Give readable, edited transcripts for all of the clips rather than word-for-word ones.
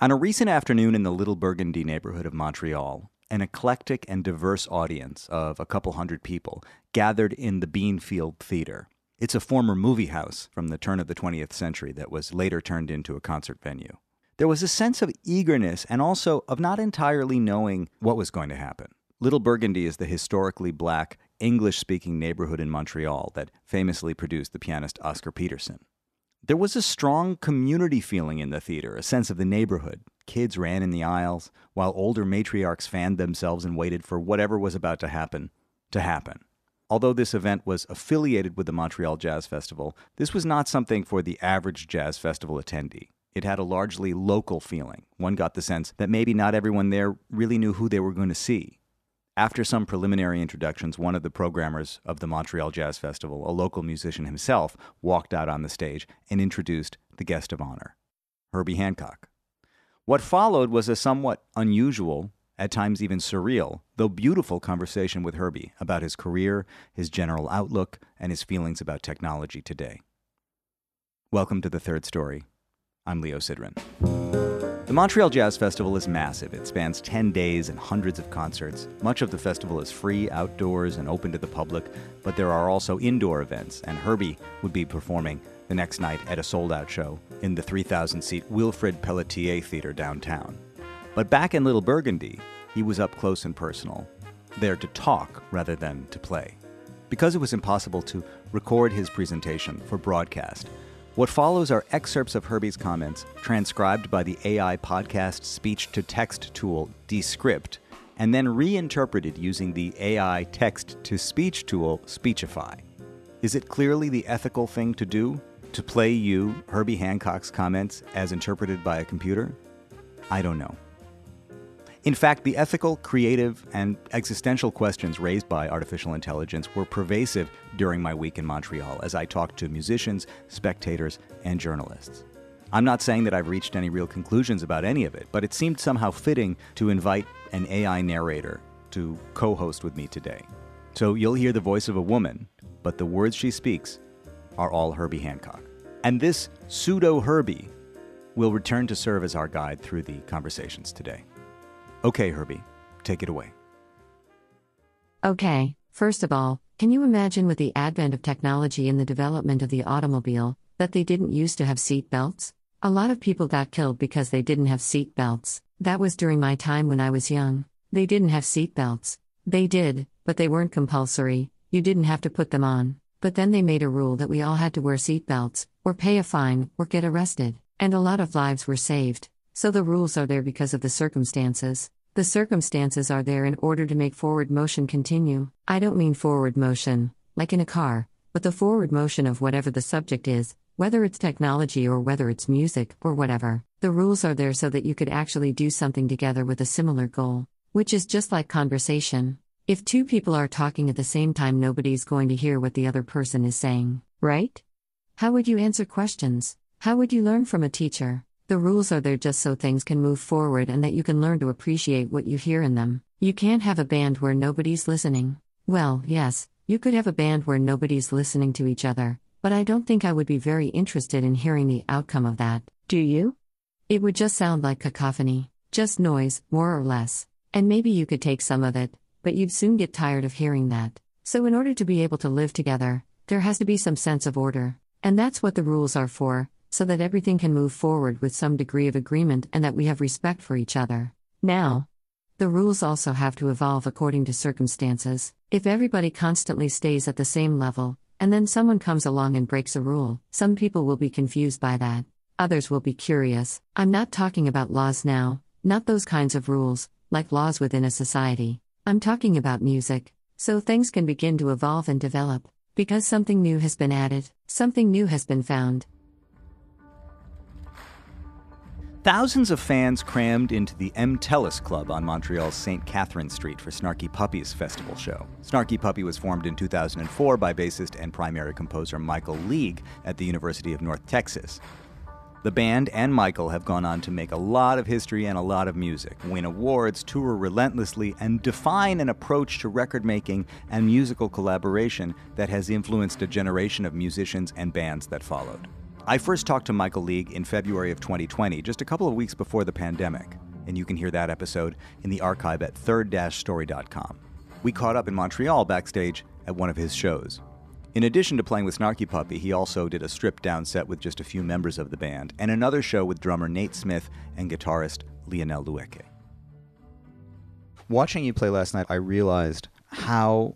On a recent afternoon in the Little Burgundy neighborhood of Montreal, an eclectic and diverse audience of a couple hundred people gathered in the Beanfield Theater. It's a former movie house from the turn of the 20th century that was later turned into a concert venue. There was a sense of eagerness and also of not entirely knowing what was going to happen. Little Burgundy is the historically black, English-speaking neighborhood in Montreal that famously produced the pianist Oscar Peterson. There was a strong community feeling in the theater, a sense of the neighborhood. Kids ran in the aisles, while older matriarchs fanned themselves and waited for whatever was about to happen. Although this event was affiliated with the Montreal Jazz Festival, this was not something for the average jazz festival attendee. It had a largely local feeling. One got the sense that maybe not everyone there really knew who they were going to see. After some preliminary introductions, one of the programmers of the Montreal Jazz Festival, a local musician himself, walked out on the stage and introduced the guest of honor, Herbie Hancock. What followed was a somewhat unusual, at times even surreal, though beautiful conversation with Herbie about his career, his general outlook, and his feelings about technology today. Welcome to The Third Story. I'm Leo Sidran. The Montreal Jazz Festival is massive. It spans 10 days and hundreds of concerts. Much of the festival is free, outdoors, and open to the public, but there are also indoor events, and Herbie would be performing the next night at a sold-out show in the 3,000-seat Wilfrid Pelletier Theater downtown. But back in Little Burgundy, he was up close and personal, there to talk rather than to play. Because it was impossible to record his presentation for broadcast, what follows are excerpts of Herbie's comments transcribed by the AI podcast speech-to-text tool Descript, and then reinterpreted using the AI text-to-speech tool Speechify. Is it clearly the ethical thing to do, to play you, Herbie Hancock's comments, as interpreted by a computer? I don't know. In fact, the ethical, creative, and existential questions raised by artificial intelligence were pervasive during my week in Montreal as I talked to musicians, spectators, and journalists. I'm not saying that I've reached any real conclusions about any of it, but it seemed somehow fitting to invite an AI narrator to co-host with me today. So you'll hear the voice of a woman, but the words she speaks are all Herbie Hancock. And this pseudo-Herbie will return to serve as our guide through the conversations today. Okay, Herbie, take it away. Okay, first of all, can you imagine with the advent of technology and the development of the automobile, that they didn't used to have seat belts? A lot of people got killed because they didn't have seat belts. That was during my time when I was young. They didn't have seat belts. They did, but they weren't compulsory. You didn't have to put them on. But then they made a rule that we all had to wear seat belts, or pay a fine, or get arrested. And a lot of lives were saved. So the rules are there because of the circumstances. The circumstances are there in order to make forward motion continue. I don't mean forward motion, like in a car, but the forward motion of whatever the subject is, whether it's technology or whether it's music or whatever. The rules are there so that you could actually do something together with a similar goal, which is just like conversation. If two people are talking at the same time, nobody's going to hear what the other person is saying, right? How would you answer questions? How would you learn from a teacher? The rules are there just so things can move forward and that you can learn to appreciate what you hear in them. You can't have a band where nobody's listening. Well, yes, you could have a band where nobody's listening to each other, but I don't think I would be very interested in hearing the outcome of that. Do you? It would just sound like cacophony, just noise, more or less. And maybe you could take some of it, but you'd soon get tired of hearing that. So in order to be able to live together, there has to be some sense of order. And that's what the rules are for, so that everything can move forward with some degree of agreement and that we have respect for each other. Now, the rules also have to evolve according to circumstances. If everybody constantly stays at the same level, and then someone comes along and breaks a rule, some people will be confused by that. Others will be curious. I'm not talking about laws now, not those kinds of rules, like laws within a society. I'm talking about music. So things can begin to evolve and develop, because something new has been added, something new has been found. Thousands of fans crammed into the M. Tellis Club on Montreal's St. Catherine Street for Snarky Puppy's festival show. Snarky Puppy was formed in 2004 by bassist and primary composer Michael League at the University of North Texas. The band and Michael have gone on to make a lot of history and a lot of music, win awards, tour relentlessly, and define an approach to record-making and musical collaboration that has influenced a generation of musicians and bands that followed. I first talked to Michael League in February of 2020, just a couple of weeks before the pandemic, and you can hear that episode in the archive at third-story.com. We caught up in Montreal backstage at one of his shows. In addition to playing with Snarky Puppy, he also did a stripped-down set with just a few members of the band, and another show with drummer Nate Smith and guitarist Lionel Lueke. Watching you play last night, I realized how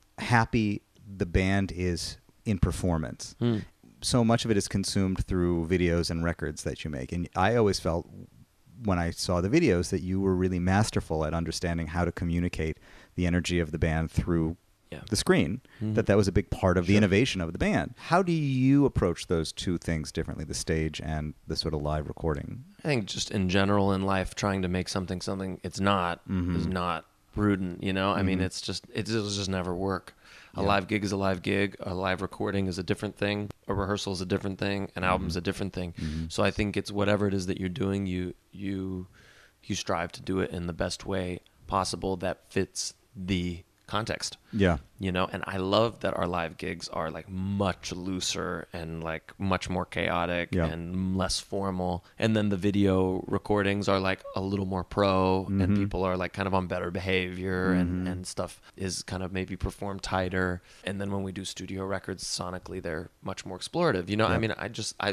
happy the band is in performance. So much of it is consumed through videos and records that you make. And I always felt when I saw the videos that you were really masterful at understanding how to communicate the energy of the band through the screen, that was a big part of the innovation of the band. How do you approach those two things differently, the stage and the sort of live recording? I think just in general in life, trying to make something it's not is not prudent, you know? I mean, it'll just never work. A live gig is a live gig. A live recording is a different thing. A rehearsal is a different thing. An album's a different thing. So I think it's whatever it is that you're doing, you strive to do it in the best way possible that fits the context. Yeah. You know, and I love that our live gigs are like much looser and like much more chaotic and less formal. And then the video recordings are like a little more pro and people are like kind of on better behavior and stuff is kind of maybe performed tighter. And then when we do studio records sonically, they're much more explorative. You know, I mean,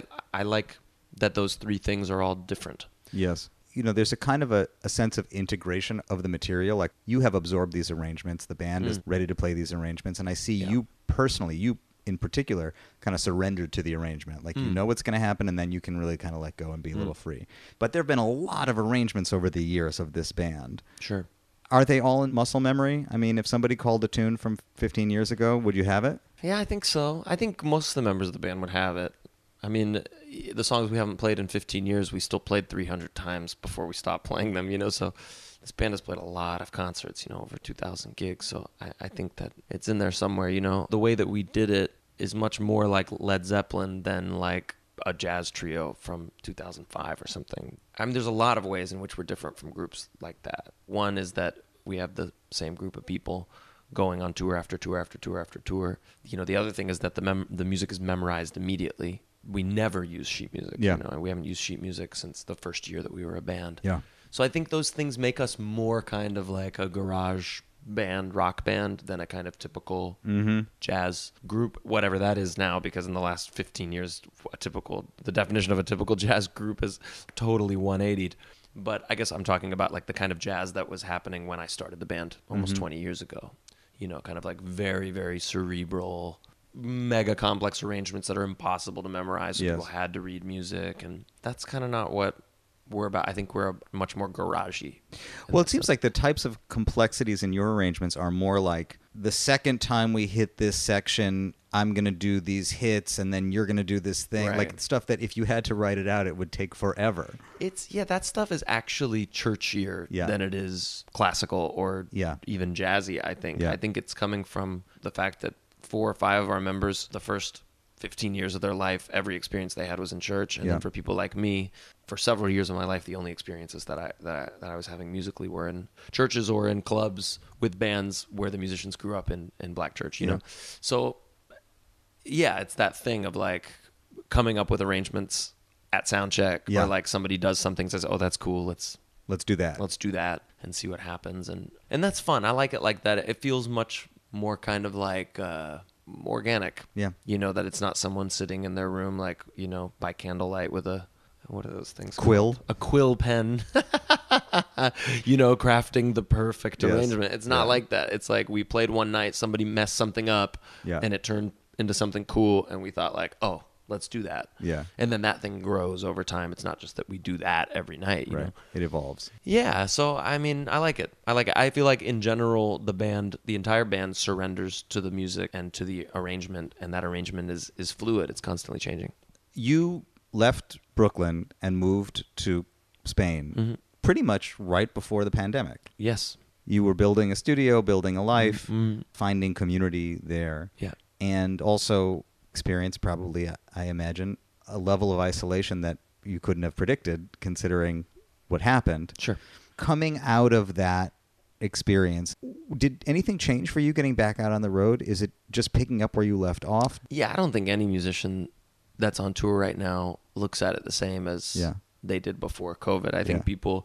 I like that those three things are all different. Yes. You know, there's a kind of a sense of integration of the material. Like, you have absorbed these arrangements. The band is ready to play these arrangements. And I see you personally, you in particular, kind of surrendered to the arrangement. Like, you know what's going to happen, and then you can really kind of let go and be a little free. But there have been a lot of arrangements over the years of this band. Sure. Are they all in muscle memory? I mean, if somebody called a tune from 15 years ago, would you have it? Yeah, I think so. I think most of the members of the band would have it. I mean, the songs we haven't played in 15 years, we still played 300 times before we stopped playing them, you know, so this band has played a lot of concerts, you know, over 2,000 gigs, so I think that it's in there somewhere, you know. The way that we did it is much more like Led Zeppelin than like a jazz trio from 2005 or something. I mean, there's a lot of ways in which we're different from groups like that. One is that we have the same group of people going on tour after tour after tour after tour. You know, the other thing is that the music is memorized immediately. We never use sheet music. You know, and we haven't used sheet music since the first year that we were a band. Yeah. So I think those things make us more kind of like a garage band, rock band, than a kind of typical jazz group, whatever that is now, because in the last 15 years, the definition of a typical jazz group is totally 180'd. But I guess I'm talking about like the kind of jazz that was happening when I started the band almost 20 years ago. You know, kind of like very, very cerebral, mega complex arrangements that are impossible to memorize. So people had to read music, and that's kind of not what we're about. I think we're much more garagey. Well, it seems like the types of complexities in your arrangements are more like, the second time we hit this section, I'm going to do these hits, and then you're going to do this thing. Right. Like stuff that if you had to write it out, it would take forever. That stuff is actually churchier than it is classical or even jazzy, I think. I think it's coming from the fact that 4 or 5 of our members, the first 15 years of their life, every experience they had was in church. And then for people like me, for several years of my life, the only experiences that I was having musically were in churches or in clubs with bands where the musicians grew up in black church, you know? So, it's that thing of like coming up with arrangements at sound check, or like somebody does something, says, oh, that's cool, let's do that and see what happens. And that's fun. I like it like that. It feels much more kind of like organic. Yeah. You know, that it's not someone sitting in their room, like, you know, by candlelight with what are those things Quill. called? A quill pen. You know, crafting the perfect arrangement. It's not like that. It's like we played one night, somebody messed something up, and it turned into something cool, and we thought like, oh, let's do that. Yeah. And then that thing grows over time. It's not just that we do that every night, you know? It evolves. Yeah. So, I mean, I like it. I feel like in general, the entire band surrenders to the music and to the arrangement, and that arrangement is fluid. It's constantly changing. You left Brooklyn and moved to Spain pretty much right before the pandemic. Yes. You were building a studio, building a life, finding community there. Yeah. And also experience probably, I imagine, a level of isolation that you couldn't have predicted considering what happened. Sure. Coming out of that experience, did anything change for you getting back out on the road? Is it just picking up where you left off? Yeah, I don't think any musician that's on tour right now looks at it the same as they did before COVID. I think people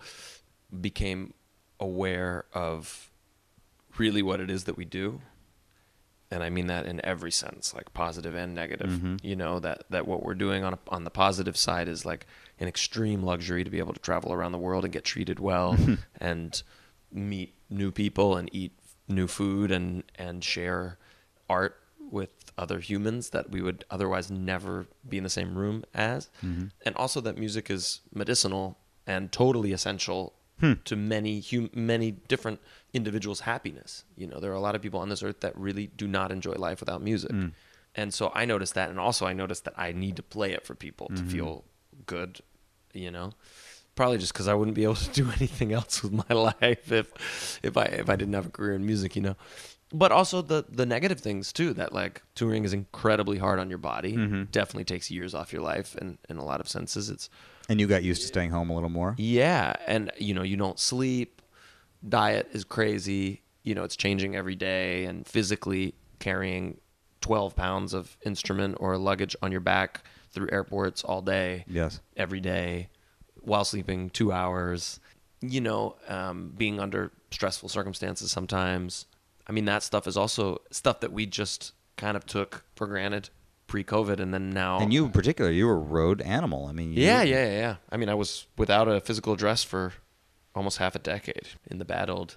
became aware of really what it is that we do. And I mean that in every sense, like positive and negative, you know, that what we're doing on the positive side is like an extreme luxury to be able to travel around the world and get treated well and meet new people and eat new food and share art with other humans that we would otherwise never be in the same room as. And also that music is medicinal and totally essential to many different individuals' happiness. You know, there are a lot of people on this earth that really do not enjoy life without music. And so I noticed that, and also I noticed that I need to play it for people to feel good, you know. Probably just because I wouldn't be able to do anything else with my life if I didn't have a career in music, you know. But also the negative things too, that like touring is incredibly hard on your body. Definitely takes years off your life in a lot of senses. And you got used to staying home a little more? Yeah. And you know, you don't sleep. Diet is crazy. You know, it's changing every day, and physically carrying 12 pounds of instrument or luggage on your back through airports all day. Yes. Every day while sleeping 2 hours, you know, being under stressful circumstances sometimes. I mean, that stuff is also stuff that we just kind of took for granted pre-COVID, and then now. And you in particular, you were a road animal. I mean. Yeah. I mean, I was without a physical address for almost half a decade in the bad old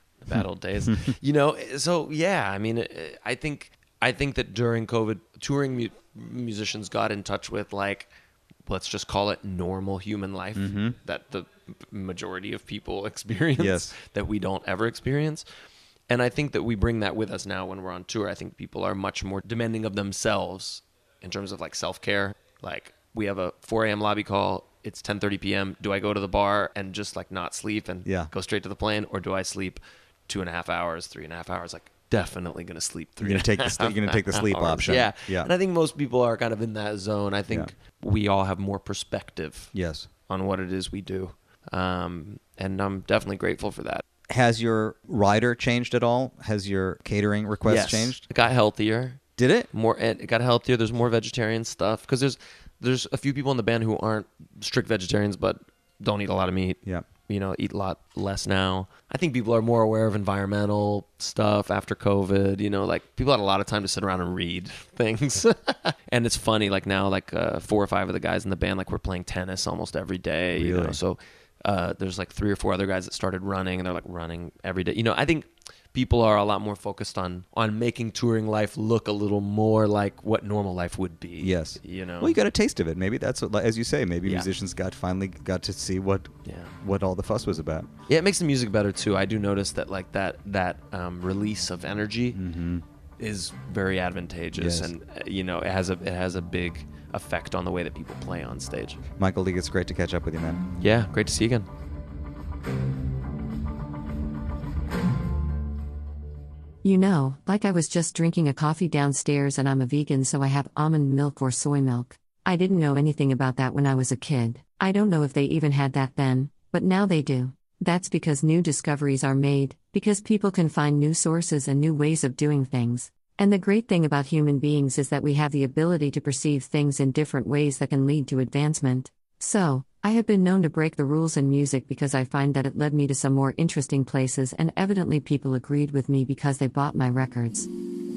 days, you know. So yeah, I mean, I think that during COVID, touring musicians got in touch with, like, let's just call it normal human life that the majority of people experience that we don't ever experience. And I think that we bring that with us now when we're on tour. I think people are much more demanding of themselves in terms of like self-care. Like, we have a 4 a.m. lobby call. It's 10:30 p.m. Do I go to the bar and just like not sleep and go straight to the plane, or do I sleep 2.5 hours, 3.5 hours? Like, definitely going to sleep 3.5 hours. You're going to take the sleep option. Yeah. And I think most people are kind of in that zone. I think we all have more perspective on what it is we do. And I'm definitely grateful for that. Has your rider changed at all? Has your catering request changed? It got healthier. Did it? It got healthier. There's more vegetarian stuff because there's a few people in the band who aren't strict vegetarians but don't eat a lot of meat. Yeah. You know, eat a lot less now. I think people are more aware of environmental stuff after COVID. You know, like, people had a lot of time to sit around and read things. And it's funny, like now, like 4 or 5 of the guys in the band, like, we're playing tennis almost every day. Really? You know, so there's like 3 or 4 other guys that started running, and they're like running every day. You know, I think people are a lot more focused on making touring life look a little more like what normal life would be. Yes. You know? Well, you got a taste of it. Maybe that's what, as you say, maybe musicians finally got to see what all the fuss was about. Yeah, it makes the music better too. I do notice that, like, that release of energy is very advantageous, and you know, it has a big effect on the way that people play on stage. Michael Lee, it's great to catch up with you, man. Yeah, great to see you again. You know, like, I was just drinking a coffee downstairs, and I'm a vegan, so I have almond milk or soy milk. I didn't know anything about that when I was a kid. I don't know if they even had that then, but now they do. That's because new discoveries are made, because people can find new sources and new ways of doing things. And the great thing about human beings is that we have the ability to perceive things in different ways that can lead to advancement. So, I have been known to break the rules in music because I find that it led me to some more interesting places, and evidently people agreed with me because they bought my records.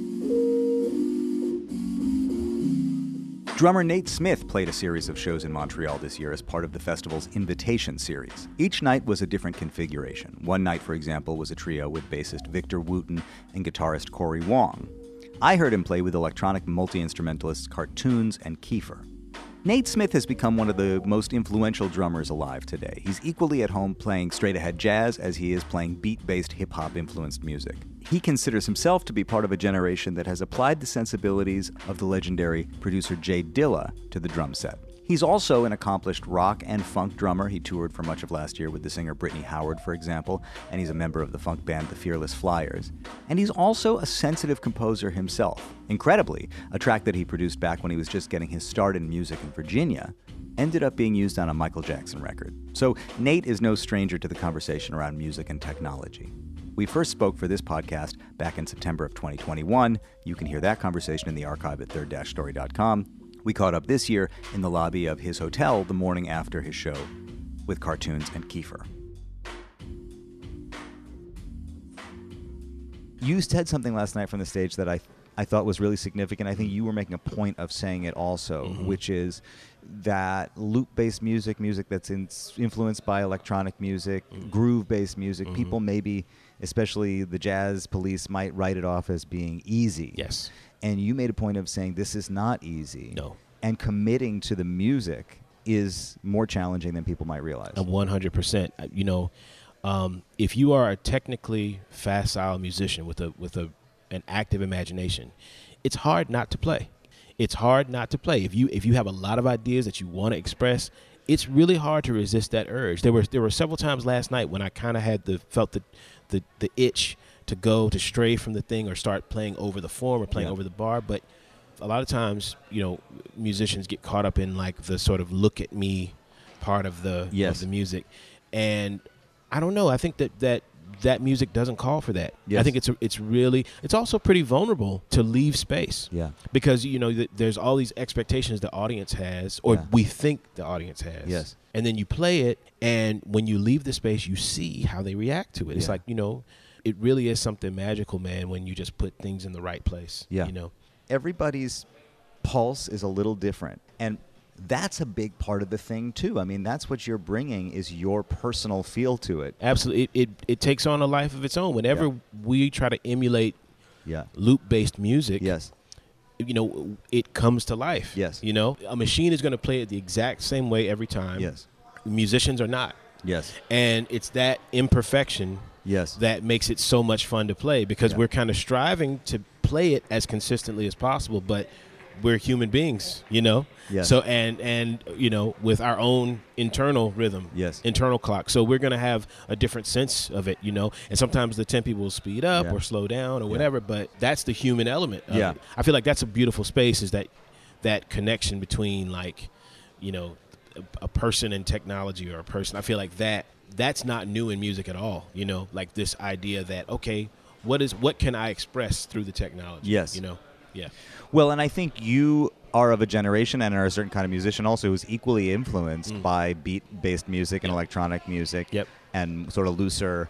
Drummer Nate Smith played a series of shows in Montreal this year as part of the festival's Invitation series. Each night was a different configuration. One night, for example, was a trio with bassist Victor Wooten and guitarist Corey Wong. I heard him play with electronic multi-instrumentalists Cartoons and Kiefer. Nate Smith has become one of the most influential drummers alive today. He's equally at home playing straight-ahead jazz as he is playing beat-based hip-hop influenced music. He considers himself to be part of a generation that has applied the sensibilities of the legendary producer Jay Dilla to the drum set. He's also an accomplished rock and funk drummer. He toured for much of last year with the singer Brittany Howard, for example, and he's a member of the funk band The Fearless Flyers. And he's also a sensitive composer himself. Incredibly, a track that he produced back when he was just getting his start in music in Virginia ended up being used on a Michael Jackson record. So Nate is no stranger to the conversation around music and technology. We first spoke for this podcast back in September of 2021. You can hear that conversation in the archive at third-story.com. We caught up this year in the lobby of his hotel the morning after his show with cartoons and Kiefer. You said something last night from the stage that I thought was really significant. I think you were making a point of saying it also, which is that loop-based music that's influenced by electronic music, groove-based music, people maybe, especially the jazz police, might write it off as being easy. Yes. And you made a point of saying this is not easy. No. And committing to the music is more challenging than people might realize. 100%. You know, if you are a technically facile musician with an active imagination, it's hard not to play. It's hard not to play. If you have a lot of ideas that you want to express, it's really hard to resist that urge. There were several times last night when I kind of had felt the itch to stray from the thing or start playing over the form or playing over the bar. But a lot of times, you know, musicians get caught up in like the sort of look at me part of the music, and I don't know. I think that music doesn't call for that. Yes. I think it's also pretty vulnerable to leave space. Yeah. Because, you know, there's all these expectations the audience has, or we think the audience has. Yes. And then you play it, and when you leave the space, you see how they react to it. It's like, you know, it really is something magical, man, when you just put things in the right place. Yeah. You know? Everybody's pulse is a little different. And that's a big part of the thing, too. I mean, that's what you're bringing is your personal feel to it. Absolutely. It takes on a life of its own. Whenever we try to emulate loop-based music, you know, it comes to life. Yes. You know, a machine is going to play it the exact same way every time. Yes. Musicians are not. Yes. And it's that imperfection that makes it so much fun to play, because we're kind of striving to play it as consistently as possible, but we're human beings, you know? Yes. So, and you know, with our own internal rhythm, internal clock. So we're going to have a different sense of it, you know? And sometimes the tempo will speed up or slow down or whatever, but that's the human element of it. I feel like that's a beautiful space, is that connection between, like, you know, a person and technology, or a person. I feel like that's not new in music at all, you know? Like this idea that, okay, what can I express through the technology? Yes. You know? Yeah. Well, and I think you are of a generation and are a certain kind of musician also who's equally influenced by beat-based music and electronic music and sort of looser,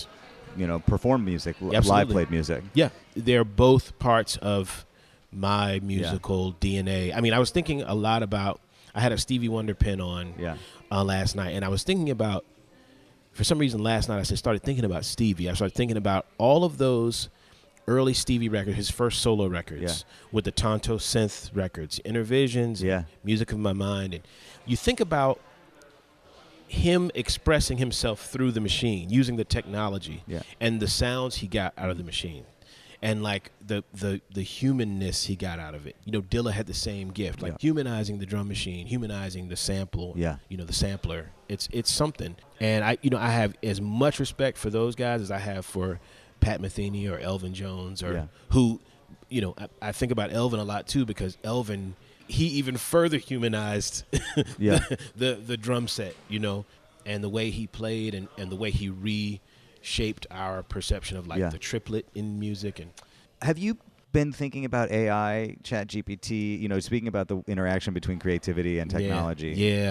you know, performed music, live played music. Yeah. They're both parts of my musical DNA. I mean, I was thinking a lot about, I had a Stevie Wonder pin on last night, and I was thinking about, for some reason last night I started thinking about Stevie. I started thinking about all of those early Stevie records, his first solo records, with the Tonto synth records, Intervisions, Music of My Mind. And you think about him expressing himself through the machine, using the technology and the sounds he got out of the machine. And like the humanness he got out of it. You know, Dilla had the same gift, like humanizing the drum machine, humanizing the sample, you know, the sampler. It's something. And I have as much respect for those guys as I have for Pat Metheny or Elvin Jones, or who, you know, I think about Elvin a lot too, because Elvin, he even further humanized the drum set, you know, and the way he played and the way he reshaped our perception of like the triplet in music. And have you been thinking about AI, ChatGPT, you know, speaking about the interaction between creativity and technology?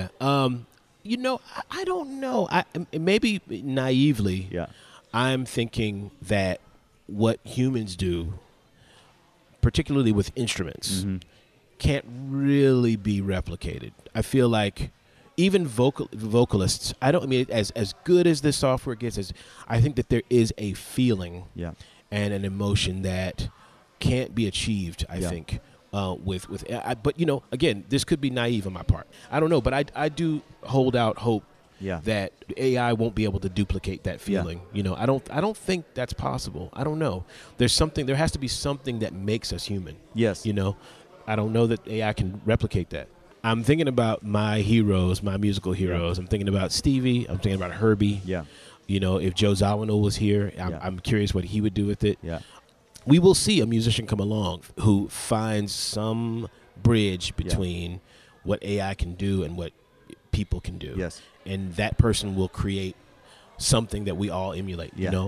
You know, I don't know. Maybe naively, I'm thinking that what humans do, particularly with instruments, can't really be replicated. I feel like even vocalists, as good as this software gets, I think that there is a feeling and an emotion that can't be achieved, I think, but, you know, again, this could be naive on my part. I don't know, but I do hold out hope that AI won't be able to duplicate that feeling. You know, I don't think that's possible. I don't know. There has to be something that makes us human. Yes. You know, I don't know that AI can replicate that. I'm thinking about my heroes, my musical heroes. I'm thinking about Stevie. I'm thinking about Herbie. You know, if Joe Zawinul was here, I'm curious what he would do with it. We will see a musician come along who finds some bridge between what AI can do and what people can do. And that person will create something that we all emulate, you know.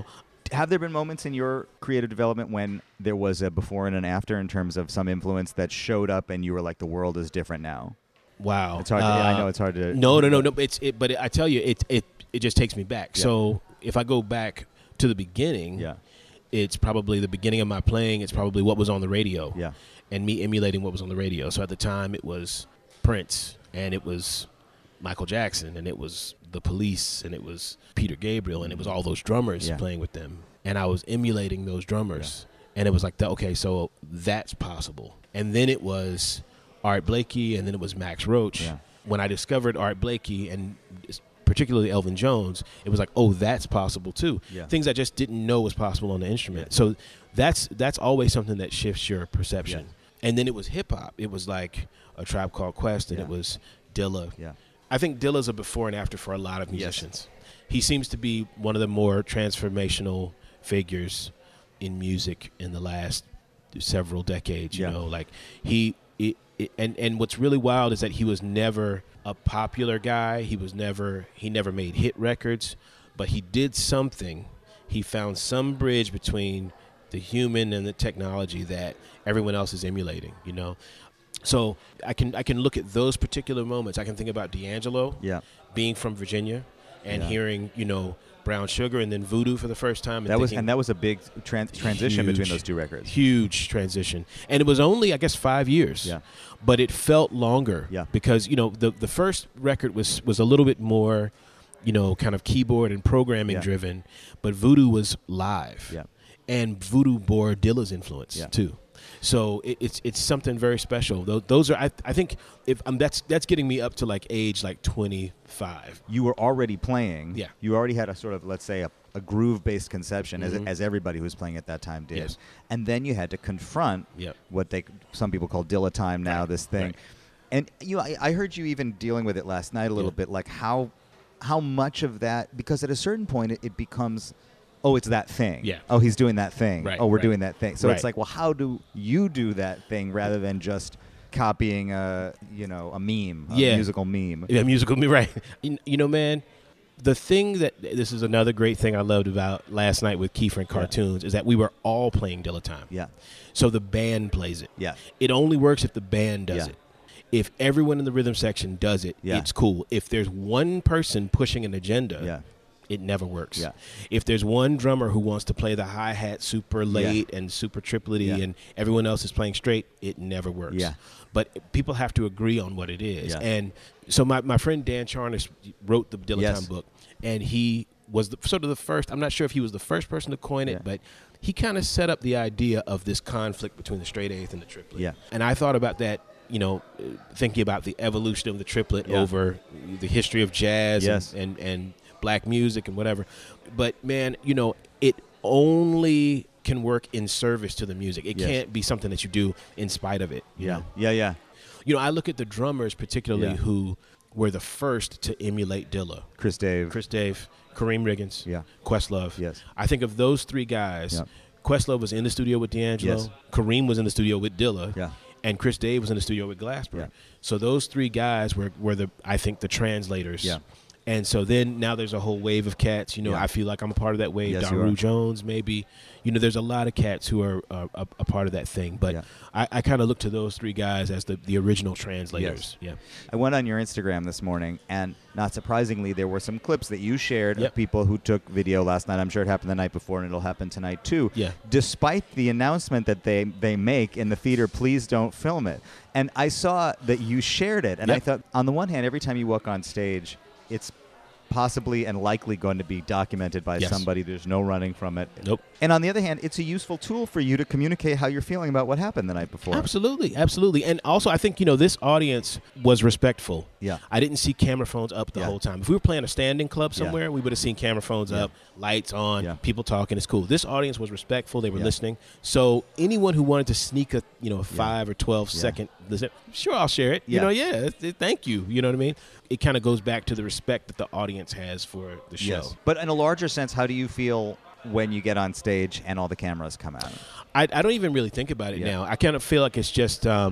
Have there been moments in your creative development when there was a before and an after in terms of some influence that showed up and you were like, the world is different now? Wow. It's hard. I know it's hard to. No. But I tell you, it just takes me back. Yeah. So if I go back to the beginning, it's probably the beginning of my playing. It's probably what was on the radio. Yeah. And me emulating what was on the radio. So at the time, it was Prince, and it was Michael Jackson, and it was the Police, and it was Peter Gabriel, and it was all those drummers playing with them. And I was emulating those drummers. Yeah. And it was like, okay, so that's possible. And then it was Art Blakey, and then it was Max Roach. Yeah. When I discovered Art Blakey, and particularly Elvin Jones, it was like, oh, that's possible too. Yeah. Things I just didn't know was possible on the instrument. Yeah. So that's always something that shifts your perception. Yeah. And then it was hip-hop. It was like A Tribe Called Quest, and it was Dilla. Yeah. I think Dilla's a before and after for a lot of musicians. Yes. He seems to be one of the more transformational figures in music in the last several decades. You know, like and what's really wild is that he was never a popular guy. He never made hit records, but he did something. He found some bridge between the human and the technology that everyone else is emulating, you know. So I can look at those particular moments. I can think about D'Angelo being from Virginia and hearing, you know, Brown Sugar and then Voodoo for the first time. And that was a big transition between those two records. Huge transition. And it was only, I guess, 5 years. Yeah. But it felt longer. Yeah. Because, you know, the first record was a little bit more, you know, kind of keyboard and programming driven. But Voodoo was live. Yeah. And Voodoo bore Dilla's influence too. So it's something very special. Those are I think if that's getting me up to like age like 25. You were already playing. Yeah. You already had a sort of, let's say, a groove-based conception, as everybody who was playing at that time did. Yes. And then you had to confront what some people call Dilla time now. This thing, right. And I heard you even dealing with it last night a little bit, like how much of that, because at a certain point it becomes, oh, it's that thing. Yeah. Oh, he's doing that thing. Right. Oh, we're doing that thing. So it's like, well, how do you do that thing rather than just copying a meme, a musical meme? Yeah, musical meme, right. You know, man, the thing this is another great thing I loved about last night with Kiefer and Cartoons is that we were all playing Dilla time. Yeah. So the band plays it. Yeah. It only works if the band does it. If everyone in the rhythm section does it, it's cool. If there's one person pushing an agenda, it never works. Yeah. If there's one drummer who wants to play the hi-hat super late and super triplety and everyone else is playing straight, it never works. Yeah. But people have to agree on what it is. Yeah. And so my friend Dan Charnas wrote the Dilla Time book, and he was sort of the first, I'm not sure if he was the first person to coin it, but he kind of set up the idea of this conflict between the straight eighth and the triplet. Yeah. And I thought about that, you know, thinking about the evolution of the triplet over the history of jazz and black music and whatever. But, man, you know, it only can work in service to the music. It can't be something that you do in spite of it. You know? Yeah. You know, I look at the drummers particularly who were the first to emulate Dilla. Chris Dave, Kareem Riggins, Questlove. Yes. I think of those three guys. Yeah. Questlove was in the studio with D'Angelo. Yes. Kareem was in the studio with Dilla. Yeah. And Chris Dave was in the studio with Glasper. Yeah. So those three guys were I think the translators. Yeah. And so then now there's a whole wave of cats. You know, I feel like I'm a part of that wave. Yes, Daru Jones, maybe. You know, there's a lot of cats who are a part of that thing. But I kind of look to those three guys as the original translators. Yes. Yeah. I went on your Instagram this morning, and not surprisingly, there were some clips that you shared of people who took video last night. I'm sure it happened the night before, and it'll happen tonight too. Yeah. Despite the announcement that they make in the theater, please don't film it. And I saw that you shared it, and I thought, on the one hand, every time you walk on stage, it's possibly and likely going to be documented by somebody. There's no running from it. Nope. And on the other hand, it's a useful tool for you to communicate how you're feeling about what happened the night before. Absolutely. And also, I think, you know, this audience was respectful. Yeah. I didn't see camera phones up the whole time. If we were playing a standing club somewhere, we would have seen camera phones up, lights on, people talking. It's cool. This audience was respectful. They were listening. So anyone who wanted to sneak a 5 or 12 second listen, sure, I'll share it. You know, thank you. You know what I mean? It kind of goes back to the respect that the audience has for the show. Yes. But in a larger sense, how do you feel when you get on stage and all the cameras come out? I don't even really think about it now. I kind of feel like it's just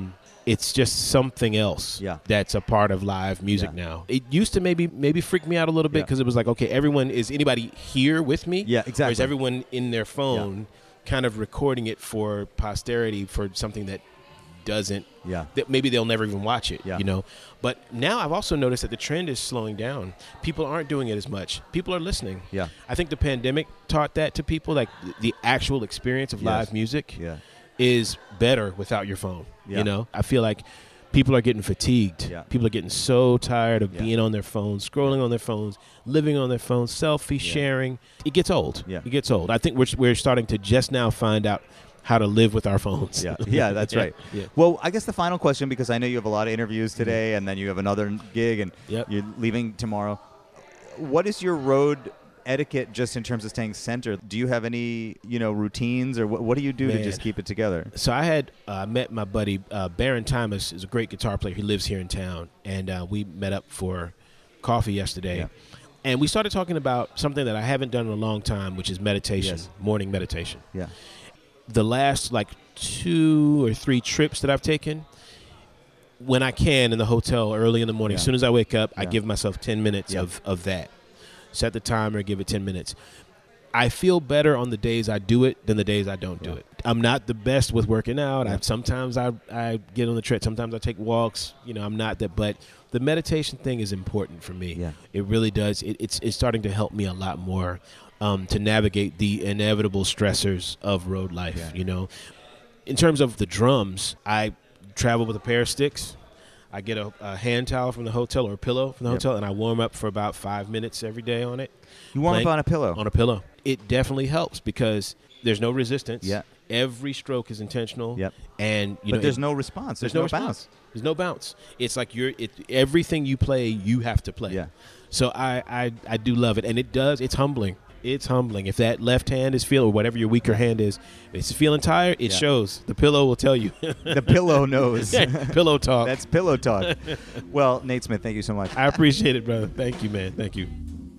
it's just something else that's a part of live music now. It used to maybe freak me out a little bit because it was like, okay, is anybody here with me? Yeah, exactly. Or is everyone in their phone kind of recording it for posterity for something that doesn't, that maybe they'll never even watch it, you know? But now I've also noticed that the trend is slowing down. People aren't doing it as much. People are listening. Yeah. I think the pandemic taught that to people, like the actual experience of live music is better without your phone, you know? I feel like people are getting fatigued. People are getting so tired of being on their phones, scrolling on their phones, living on their phones, selfie sharing. It gets old. It gets old. I think we're starting to just now find out how to live with our phones. Yeah, that's right. Well, I guess the final question, because I know you have a lot of interviews today, and then you have another gig, and you're leaving tomorrow. What is your road etiquette just in terms of staying centered? Do you have any, routines, or what do you do to just keep it together? So I had met my buddy, Baron Thomas is a great guitar player. He lives here in town, and we met up for coffee yesterday. And we started talking about something that I haven't done in a long time, which is meditation, morning meditation. The last 2 or 3 trips that I've taken, when I can in the hotel early in the morning, as soon as I wake up, I give myself 10 minutes of that. Set the timer, give it 10 minutes. I feel better on the days I do it than the days I don't do it. I'm not the best with working out. Sometimes I get on the tread. Sometimes I take walks. I'm not that. But the meditation thing is important for me. It really does. It's starting to help me a lot more to navigate the inevitable stressors of road life, In terms of the drums, I travel with a pair of sticks. I get a hand towel from the hotel or a pillow from the hotel, and I warm up for about 5 minutes every day on it. You warm up on a pillow? On a pillow. It definitely helps because there's no resistance. Every stroke is intentional. And but there's no response. There's no bounce. There's no bounce. It's like everything you play, you have to play. So I do love it, and it's humbling. It's humbling. If that left hand is feeling, or whatever your weaker hand is, if it's feeling tired, it shows. The pillow will tell you. The pillow knows. Pillow talk. That's pillow talk. Well, Nate Smith, thank you so much. I appreciate it, brother. Thank you, man. Thank you.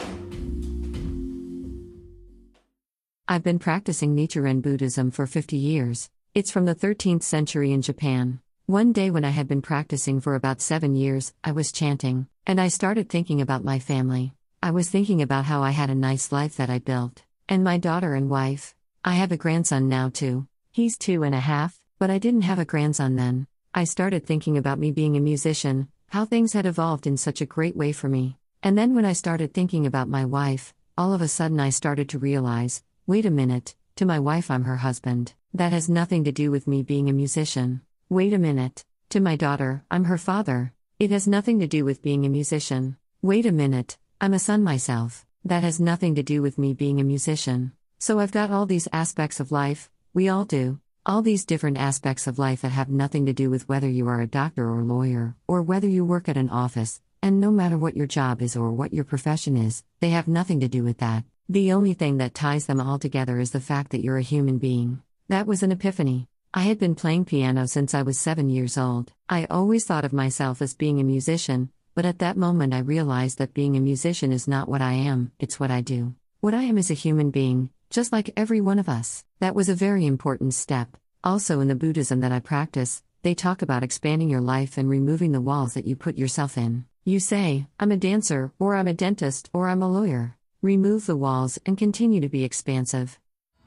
I've been practicing Nichiren Buddhism for 50 years. It's from the 13th century in Japan. One day when I had been practicing for about 7 years, I was chanting, and I started thinking about my family. I was thinking about how I had a nice life that I built, and my daughter and wife. I have a grandson now too. He's 2.5, but I didn't have a grandson then. I started thinking about me being a musician, how things had evolved in such a great way for me. And then when I started thinking about my wife, all of a sudden I started to realize, wait a minute, to my wife I'm her husband. That has nothing to do with me being a musician. Wait a minute, to my daughter, I'm her father. It has nothing to do with being a musician. Wait a minute, I'm a son myself. That has nothing to do with me being a musician. So I've got all these aspects of life, we all do. All these different aspects of life that have nothing to do with whether you are a doctor or lawyer, or whether you work at an office, and no matter what your job is or what your profession is, they have nothing to do with that. The only thing that ties them all together is the fact that you're a human being. That was an epiphany. I had been playing piano since I was 7 years old. I always thought of myself as being a musician, but at that moment I realized that being a musician is not what I am, it's what I do. What I am is a human being, just like every one of us. That was a very important step. Also in the Buddhism that I practice, they talk about expanding your life and removing the walls that you put yourself in. You say, I'm a dancer, or I'm a dentist, or I'm a lawyer. Remove the walls and continue to be expansive.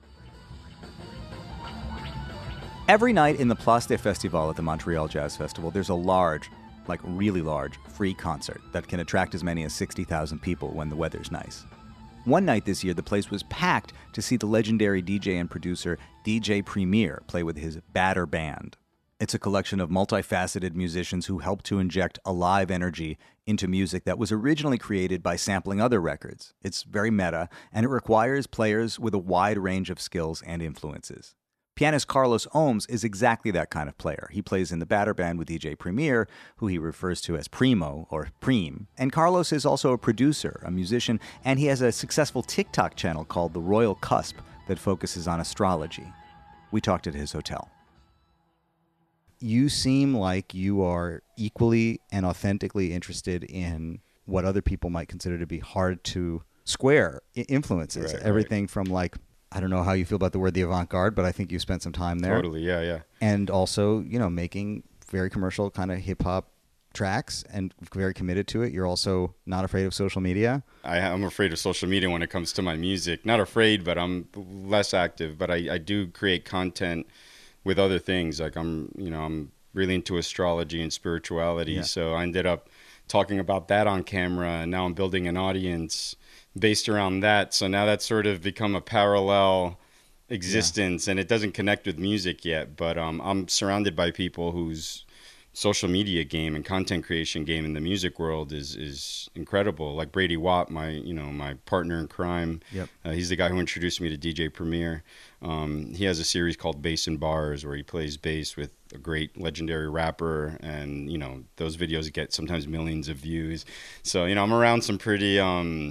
Every night in the Place des Festivals at the Montreal Jazz Festival, there's a large, really large, free concert that can attract as many as 60,000 people when the weather's nice. One night this year, the place was packed to see the legendary DJ and producer DJ Premier play with his Batter Band. It's a collection of multifaceted musicians who help to inject a live energy into music that was originally created by sampling other records. It's very meta, and it requires players with a wide range of skills and influences. Pianist Carlos Ohms is exactly that kind of player. He plays in the Batter Band with DJ Premier, who he refers to as Primo or Preem. And Carlos is also a producer, a musician, and he has a successful TikTok channel called The Royal Cusp that focuses on astrology. We talked at his hotel. You seem like you are equally and authentically interested in what other people might consider to be hard to square influences. Right, Everything from I don't know how you feel about the word the avant-garde, but I think you spent some time there. Totally, yeah. And also, making very commercial kind of hip hop tracks and very committed to it. You're also not afraid of social media. I'm afraid of social media when it comes to my music. Not afraid, but I'm less active. But I do create content with other things. Like I'm really into astrology and spirituality. Yeah. So I ended up talking about that on camera, and now I'm building an audience based around that. So now that's sort of become a parallel existence, and it doesn't connect with music yet. But I'm surrounded by people whose social media game and content creation game in the music world is incredible. Like Brady Watt, my partner in crime. Yep. He's the guy who introduced me to DJ Premier. He has a series called Bass and Bars where he plays bass with a great legendary rapper, and those videos get sometimes millions of views. So I'm around some pretty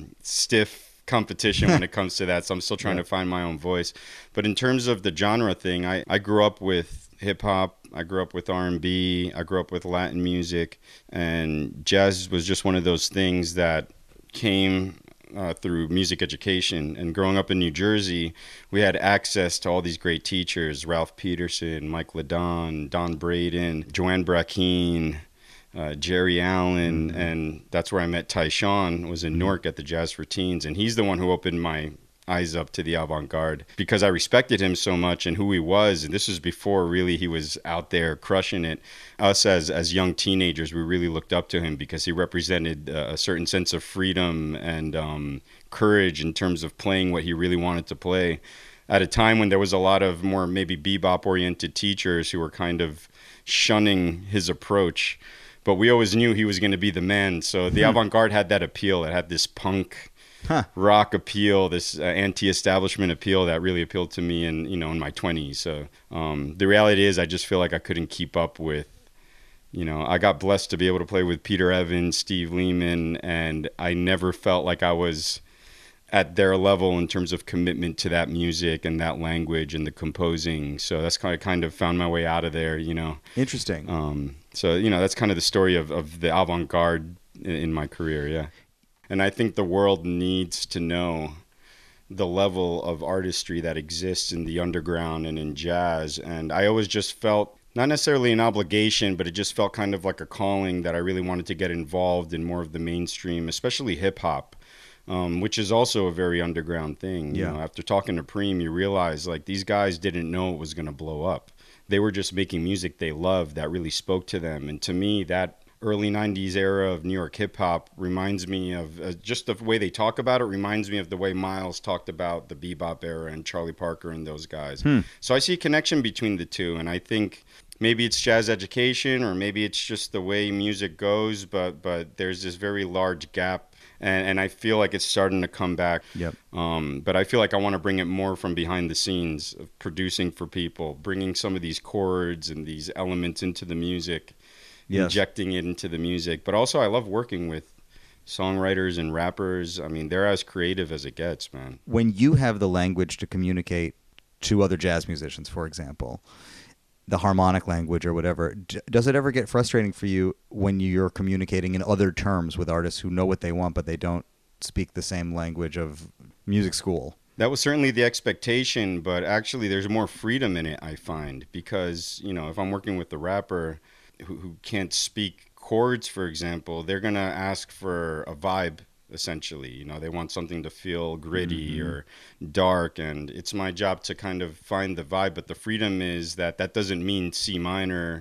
stiff competition when it comes to that. So I'm still trying to find my own voice. But in terms of the genre thing, I grew up with hip hop. I grew up with R&B. I grew up with Latin music, and jazz was just one of those things that came through music education. And growing up in New Jersey, we had access to all these great teachers: Ralph Peterson, Mike LaDon, Don Braden, Joanne Brackeen, Jerry Allen, and that's where I met Tyshawn. Was in Newark at the Jazz for Teens, and he's the one who opened my eyes up to the avant-garde, because I respected him so much and who he was. And this was before really he was out there crushing it. Us as young teenagers, we really looked up to him because he represented a certain sense of freedom and courage in terms of playing what he really wanted to play at a time when there was a lot of more maybe bebop-oriented teachers who were kind of shunning his approach. But we always knew he was going to be the man. So the avant-garde had that appeal. It had this punk rock appeal, this anti-establishment appeal that really appealed to me in my 20s. So the reality is I just feel like I couldn't keep up with, I got blessed to be able to play with Peter Evans, Steve Lehman, and I never felt like I was at their level in terms of commitment to that music and that language and the composing. So that's kind of found my way out of there, Interesting. So, that's kind of the story of the avant-garde in my career, yeah. And I think the world needs to know the level of artistry that exists in the underground and in jazz. And I always just felt, not necessarily an obligation, but it just felt kind of like a calling that I really wanted to get involved in more of the mainstream, especially hip-hop, which is also a very underground thing. Yeah. After talking to Preem, you realize like these guys didn't know it was going to blow up. They were just making music they loved that really spoke to them. And to me, that early 90s era of New York hip-hop reminds me of just the way they talk about it reminds me of the way Miles talked about the bebop era and Charlie Parker and those guys. So I see a connection between the two, and I think maybe it's jazz education or maybe it's just the way music goes, but there's this very large gap, and I feel like it's starting to come back. Yep. But I feel like I want to bring it more from behind the scenes of producing for people, bringing some of these chords and these elements into the music. Yes. Injecting it into the music. But also I love working with songwriters and rappers. I mean, they're as creative as it gets, man. When you have the language to communicate to other jazz musicians, for example, the harmonic language or whatever, does it ever get frustrating for you when you're communicating in other terms with artists who know what they want, but they don't speak the same language of music school? That was certainly the expectation, but actually there's more freedom in it, I find, because, if I'm working with the rapper who can't speak chords, for example, they're going to ask for a vibe, essentially. They want something to feel gritty or dark, and it's my job to kind of find the vibe. But the freedom is that doesn't mean C minor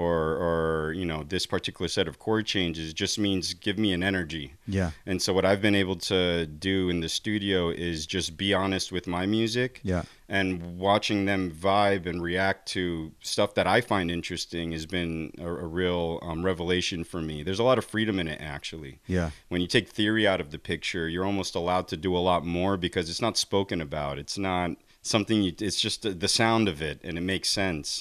or this particular set of chord changes. It just means give me an energy. Yeah. And so what I've been able to do in the studio is just be honest with my music. Yeah. And watching them vibe and react to stuff that I find interesting has been a real revelation for me. There's a lot of freedom in it, actually. Yeah. When you take theory out of the picture, you're almost allowed to do a lot more because it's not spoken about. It's not something it's just the sound of it, and it makes sense,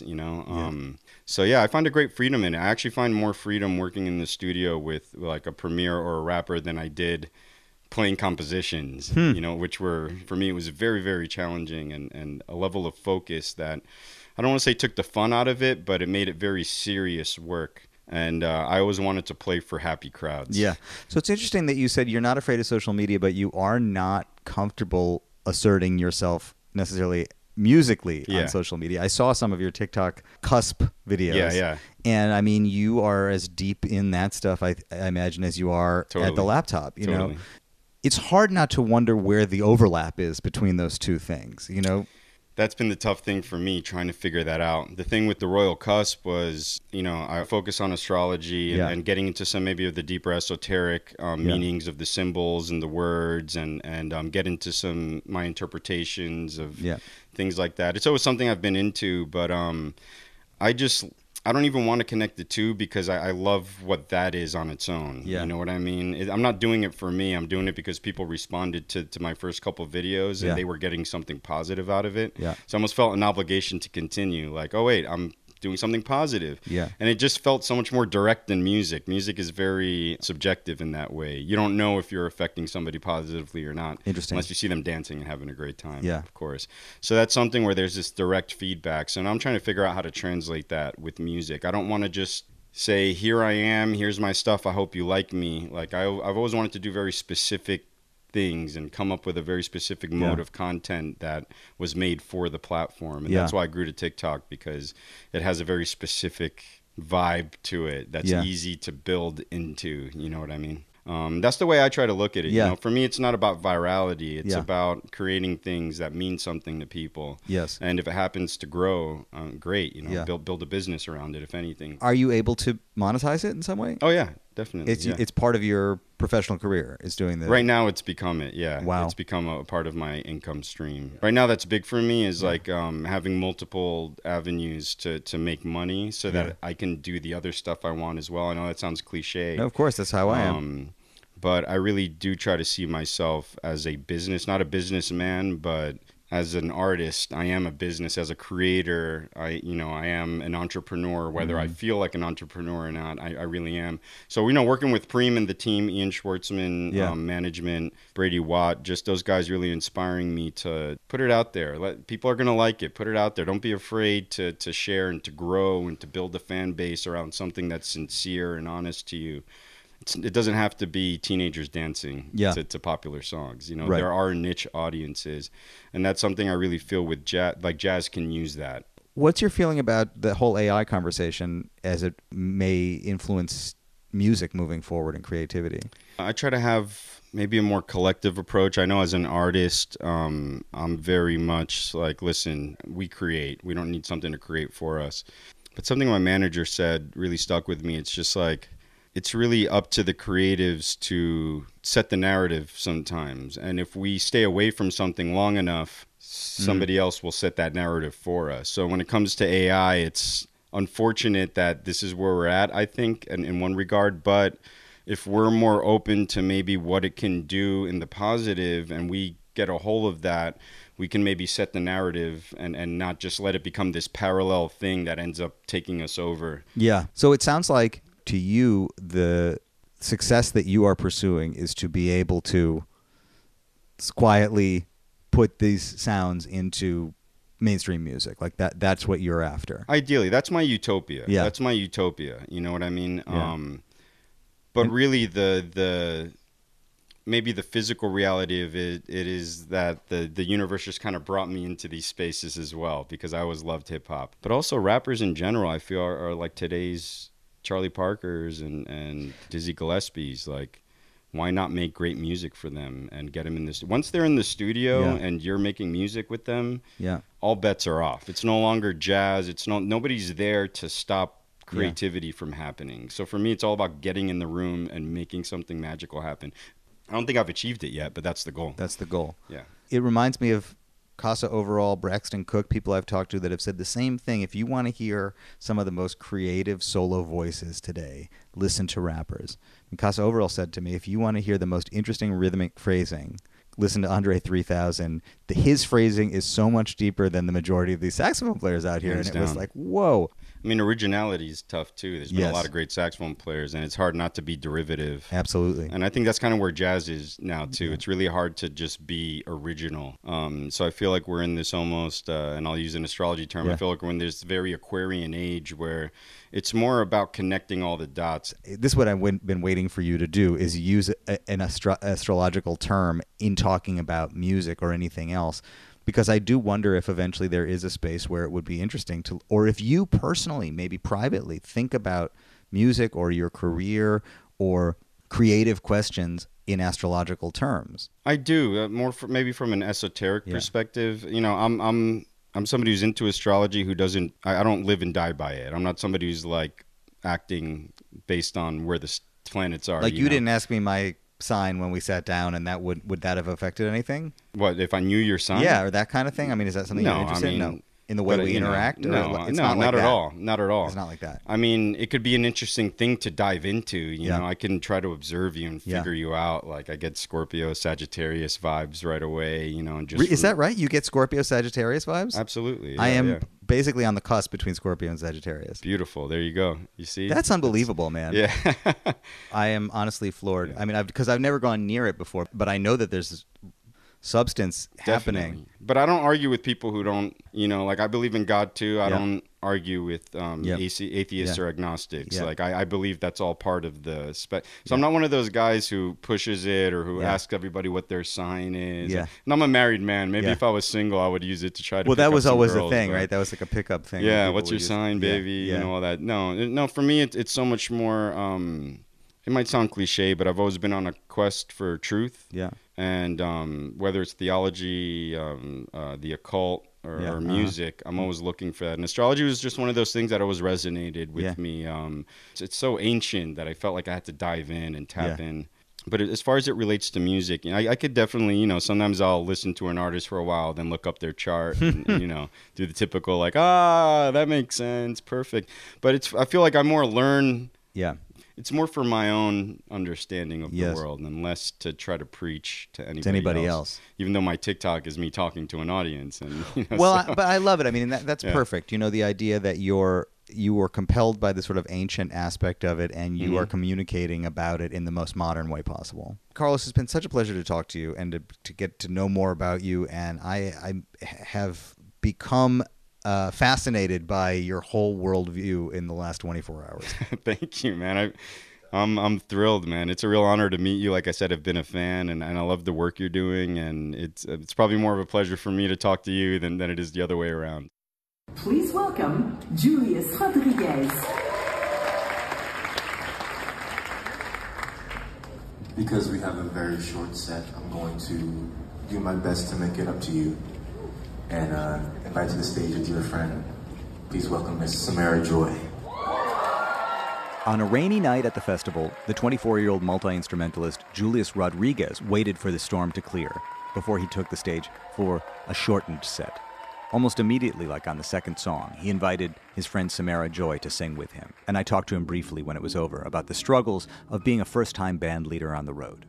So yeah, I find a great freedom in it. I actually find more freedom working in the studio with like a Premier or a rapper than I did playing compositions, which were, for me, it was very, very challenging and a level of focus that I don't want to say took the fun out of it, but it made it very serious work. And I always wanted to play for happy crowds. Yeah. So it's interesting that you said you're not afraid of social media, but you are not comfortable asserting yourself necessarily musically on social media. I saw some of your TikTok cusp videos. Yeah. And I mean, you are as deep in that stuff, I imagine, as you are at the laptop. You know, it's hard not to wonder where the overlap is between those two things, you know? That's been the tough thing for me, trying to figure that out. The thing with the Royal Cusp was, you know, I focus on astrology and getting into some maybe of the deeper esoteric meanings of the symbols and the words, and get into some my interpretations of things like that. It's always something I've been into, but I don't even want to connect the two because I love what that is on its own. Yeah. You know what I mean? I'm not doing it for me. I'm doing it because people responded to my first couple of videos and they were getting something positive out of it. Yeah. So I almost felt an obligation to continue. Like, oh, wait, I'm doing something positive. Yeah. And it just felt so much more direct than music. Music is very subjective in that way. You don't know if you're affecting somebody positively or not. Interesting. Unless you see them dancing and having a great time. Yeah. Of course. So that's something where there's this direct feedback. So now I'm trying to figure out how to translate that with music. I don't want to just say, here I am, here's my stuff, I hope you like me. Like I've always wanted to do very specific things and come up with a very specific mode of content that was made for the platform. And that's why I grew to TikTok, because it has a very specific vibe to it that's easy to build into, you know what I mean? That's the way I try to look at it. You know, for me, it's not about virality. It's about creating things that mean something to people. Yes. And if it happens to grow, great. You know, build a business around it, if anything. Are you able to monetize it in some way? Oh, yeah, definitely. It's part of your professional career, is doing this. Right now, it's become it, Wow. It's become a part of my income stream. Right now, that's big for me, is like having multiple avenues to make money so that I can do the other stuff I want as well. I know that sounds cliche. No, of course, that's how I am. But I really do try to see myself as a business, not a businessman, but as an artist. I am a business. As a creator, I am an entrepreneur, whether I feel like an entrepreneur or not. I really am. So, working with Preem and the team, Ian Schwartzman, management, Brady Watt, just those guys really inspiring me to put it out there. People are going to like it. Put it out there. Don't be afraid to share and to grow and to build a fan base around something that's sincere and honest to you. It doesn't have to be teenagers dancing to popular songs. There are niche audiences, and that's something I really feel with jazz. Like, jazz can use that. What's your feeling about the whole AI conversation as it may influence music moving forward and creativity? I try to have maybe a more collective approach. I know as an artist, I'm very much like, listen, we create. We don't need something to create for us. But something my manager said really stuck with me. It's just like, it's really up to the creatives to set the narrative sometimes. And if we stay away from something long enough, somebody else will set that narrative for us. So when it comes to AI, it's unfortunate that this is where we're at, I think, in one regard. But if we're more open to maybe what it can do in the positive, and we get a hold of that, we can maybe set the narrative and not just let it become this parallel thing that ends up taking us over. Yeah. So it sounds like, to you, the success that you are pursuing is to be able to quietly put these sounds into mainstream music. Like that's what you're after. Ideally, that's my utopia. Yeah. That's my utopia. You know what I mean? Yeah. But really maybe the physical reality of it is that the universe just kind of brought me into these spaces as well, because I always loved hip hop. But also rappers in general, I feel are like today's Charlie Parkers and Dizzy Gillespie's. Like, why not make great music for them and get them in this? Once they're in the studio and you're making music with them, all bets are off. It's no longer jazz. Nobody's there to stop creativity from happening. So for me, it's all about getting in the room and making something magical happen. I don't think I've achieved it yet, but that's the goal. That's the goal. Yeah. It reminds me of Casa Overall, Braxton Cook, people I've talked to that have said the same thing. If you want to hear some of the most creative solo voices today, listen to rappers. And Casa Overall said to me, if you want to hear the most interesting rhythmic phrasing, listen to Andre 3000. His phrasing is so much deeper than the majority of these saxophone players out here. Hands and it was down. like, whoa. I mean, originality is tough, too. There's been a lot of great saxophone players, and it's hard not to be derivative. Absolutely. And I think that's kind of where jazz is now, too. Yeah. It's really hard to just be original. So I feel like we're in this almost, and I'll use an astrology term, I feel like we're in this very Aquarian age where it's more about connecting all the dots. This is what I've been waiting for you to do, is use an astrological term in talking about music or anything else. because I do wonder if eventually there is a space where it would be interesting to, or if you personally, maybe privately, think about music or your career or creative questions in astrological terms. I do, maybe from an esoteric perspective. You know, I'm somebody who's into astrology who doesn't. I don't live and die by it. I'm not somebody who's like acting based on where the planets are. Like you didn't ask me my sign when we sat down, and that would that have affected anything? What if I knew your sign? Yeah, or that kind of thing. I mean, is that something you're interested in? No. In the way we interact? No, it's not at all. Not at all. It's not like that. I mean, it could be an interesting thing to dive into. You know, I can try to observe you and figure you out. Like I get Scorpio, Sagittarius vibes right away. You know, and just is that right? You get Scorpio, Sagittarius vibes? Absolutely. Yeah, I am basically on the cusp between Scorpio and Sagittarius. Beautiful. There you go. You see? That's unbelievable, man. Yeah. I am honestly floored. Yeah. I mean, because I've never gone near it before, but I know that there's substance happening. But I don't argue with people who don't, you know, like I believe in God too. I don't argue with atheists or agnostics. Like I believe that's all part of the So I'm not one of those guys who pushes it or who asks everybody what their sign is. Yeah. And I'm a married man. Maybe if I was single, I would use it to try to pick that up was some always girls, the thing, right? That was like a pickup thing. Yeah, what's your sign, baby? And all that. No, for me, it's so much more... it might sound cliche, but I've always been on a quest for truth. Yeah. And whether it's theology, the occult, or music, I'm always looking for that. And astrology was just one of those things that always resonated with me. It's so ancient that I felt like I had to dive in and tap in. But as far as it relates to music, you know, I could definitely, you know, sometimes I'll listen to an artist for a while, then look up their chart and you know, do the typical like, that makes sense, perfect. But I feel like I more learn. Yeah. It's more for my own understanding of the world and less to try to preach to anybody else. Even though my TikTok is me talking to an audience. And you know, but I love it. I mean, that's perfect. You know, the idea that you were compelled by the sort of ancient aspect of it, and you are communicating about it in the most modern way possible. Carlos, it's been such a pleasure to talk to you and to get to know more about you. And I have become fascinated by your whole worldview in the last 24 hours. Thank you, man. I'm thrilled, man. It's a real honor to meet you. Like I said, I've been a fan, and I love the work you're doing. And it's probably more of a pleasure for me to talk to you than it is the other way around. Please welcome Julius Rodriguez. Because we have a very short set, I'm going to do my best to make it up to you. And invite to the stage a dear friend. Please welcome Miss Samara Joy. On a rainy night at the festival, the 24-year-old multi-instrumentalist Julius Rodriguez waited for the storm to clear before he took the stage for a shortened set. Almost immediately, like on the second song, he invited his friend Samara Joy to sing with him. And I talked to him briefly when it was over about the struggles of being a first-time band leader on the road.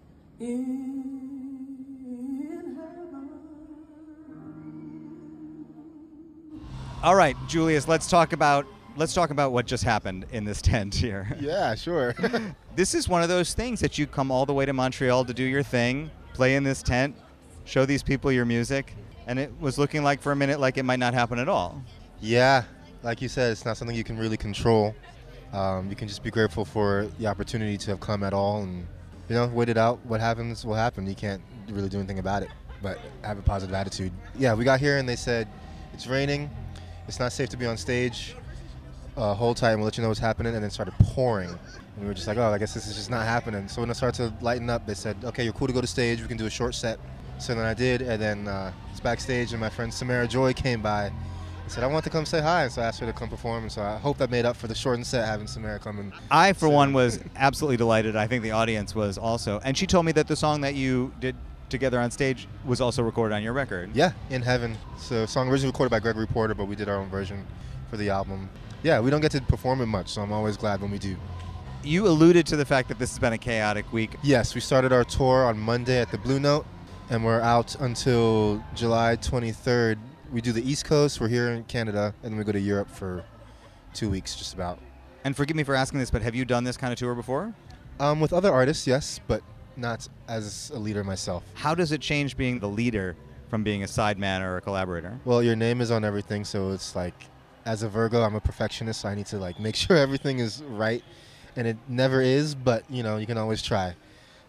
All right, Julius, let's talk about what just happened in this tent here. Yeah, sure. This is one of those things that you come all the way to Montreal to do your thing, play in this tent, show these people your music, and it was looking like for a minute like it might not happen at all. Yeah, like you said, it's not something you can really control. You can just be grateful for the opportunity to have come at all and, you know, wait it out. What happens will happen. You can't really do anything about it, but have a positive attitude. Yeah, we got here and they said, it's raining. It's not safe to be on stage. Hold tight and we'll let you know what's happening. And then it started pouring. And we were just like, I guess this is just not happening. So when it started to lighten up, they said, okay, you're cool to go to stage. We can do a short set. So then I did. And then it's backstage and my friend Samara Joy came by and said, I want to come say hi. And so I asked her to come perform. And so I hope that made up for the shortened set having Samara come in. I, for one, was absolutely delighted. I think the audience was also. And she told me that the song that you did together on stage was also recorded on your record. Yeah, In Heaven. So song originally recorded by Gregory Porter, but we did our own version for the album. Yeah, we don't get to perform it much, so I'm always glad when we do. You alluded to the fact that this has been a chaotic week. Yes, we started our tour on Monday at the Blue Note, and we're out until July 23rd. We do the East Coast, we're here in Canada, and then we go to Europe for 2 weeks, just about. And forgive me for asking this, but have you done this kind of tour before? With other artists, yes, but not as a leader myself. How does it change being the leader from being a sideman or a collaborator? Well, your name is on everything, so it's like, as a Virgo, I'm a perfectionist, so I need to like make sure everything is right, and it never is, but you know, you can always try.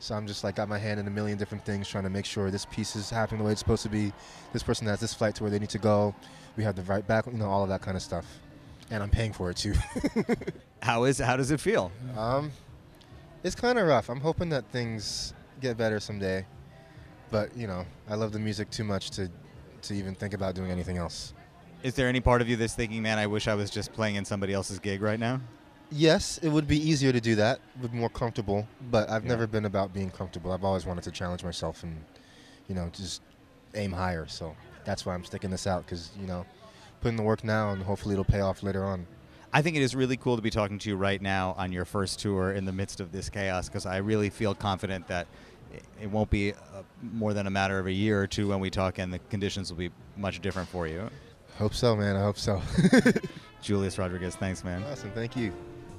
So I'm just like got my hand in a million different things, trying to make sure this piece is happening the way it's supposed to be. This person has this flight to where they need to go. We have the right back, all of that kind of stuff. And I'm paying for it too. How does it feel? It's kind of rough. I'm hoping that things get better someday. But, I love the music too much to even think about doing anything else. Is there any part of you that's thinking, man, I wish I was just playing in somebody else's gig right now? Yes, it would be easier to do that, would be more comfortable, but I've never been about being comfortable. I've always wanted to challenge myself and, just aim higher. So that's why I'm sticking this out, because, putting the work now and hopefully it'll pay off later on. I think it is really cool to be talking to you right now on your first tour in the midst of this chaos, because I really feel confident that it won't be more than a matter of a year or two when we talk, and the conditions will be much different for you. Hope so, man. I hope so. Julius Rodriguez, thanks, man. Awesome. Thank you.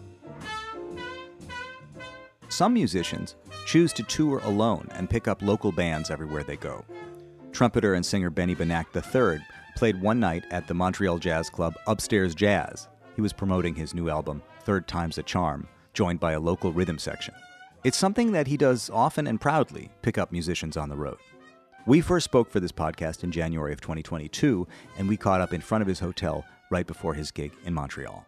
Some musicians choose to tour alone and pick up local bands everywhere they go. Trumpeter and singer Benack III played one night at the Montreal Jazz Club Upstairs Jazz. He was promoting his new album, Third Time's a Charm, joined by a local rhythm section. It's something that he does often and proudly, pick up musicians on the road. We first spoke for this podcast in January of 2022, and we caught up in front of his hotel right before his gig in Montreal.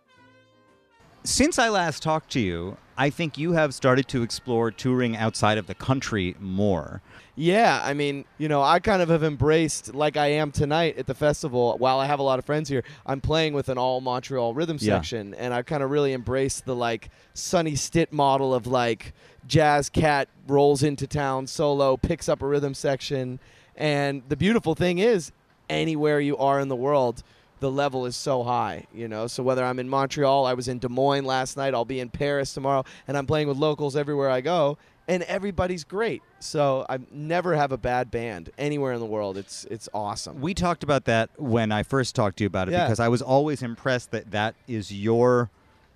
Since I last talked to you, I think you have started to explore touring outside of the country more. Yeah, I mean, I kind of have embraced, like I am tonight at the festival, while I have a lot of friends here, I'm playing with an all Montreal rhythm section, and I've kind of really embraced the, Sonny Stitt model of, jazz cat rolls into town solo, picks up a rhythm section, and the beautiful thing is, anywhere you are in the world, the level is so high, So whether I'm in Montreal, I was in Des Moines last night, I'll be in Paris tomorrow, and I'm playing with locals everywhere I go, and everybody's great. So I never have a bad band anywhere in the world. It's awesome. We talked about that when I first talked to you about it, because I was always impressed that is your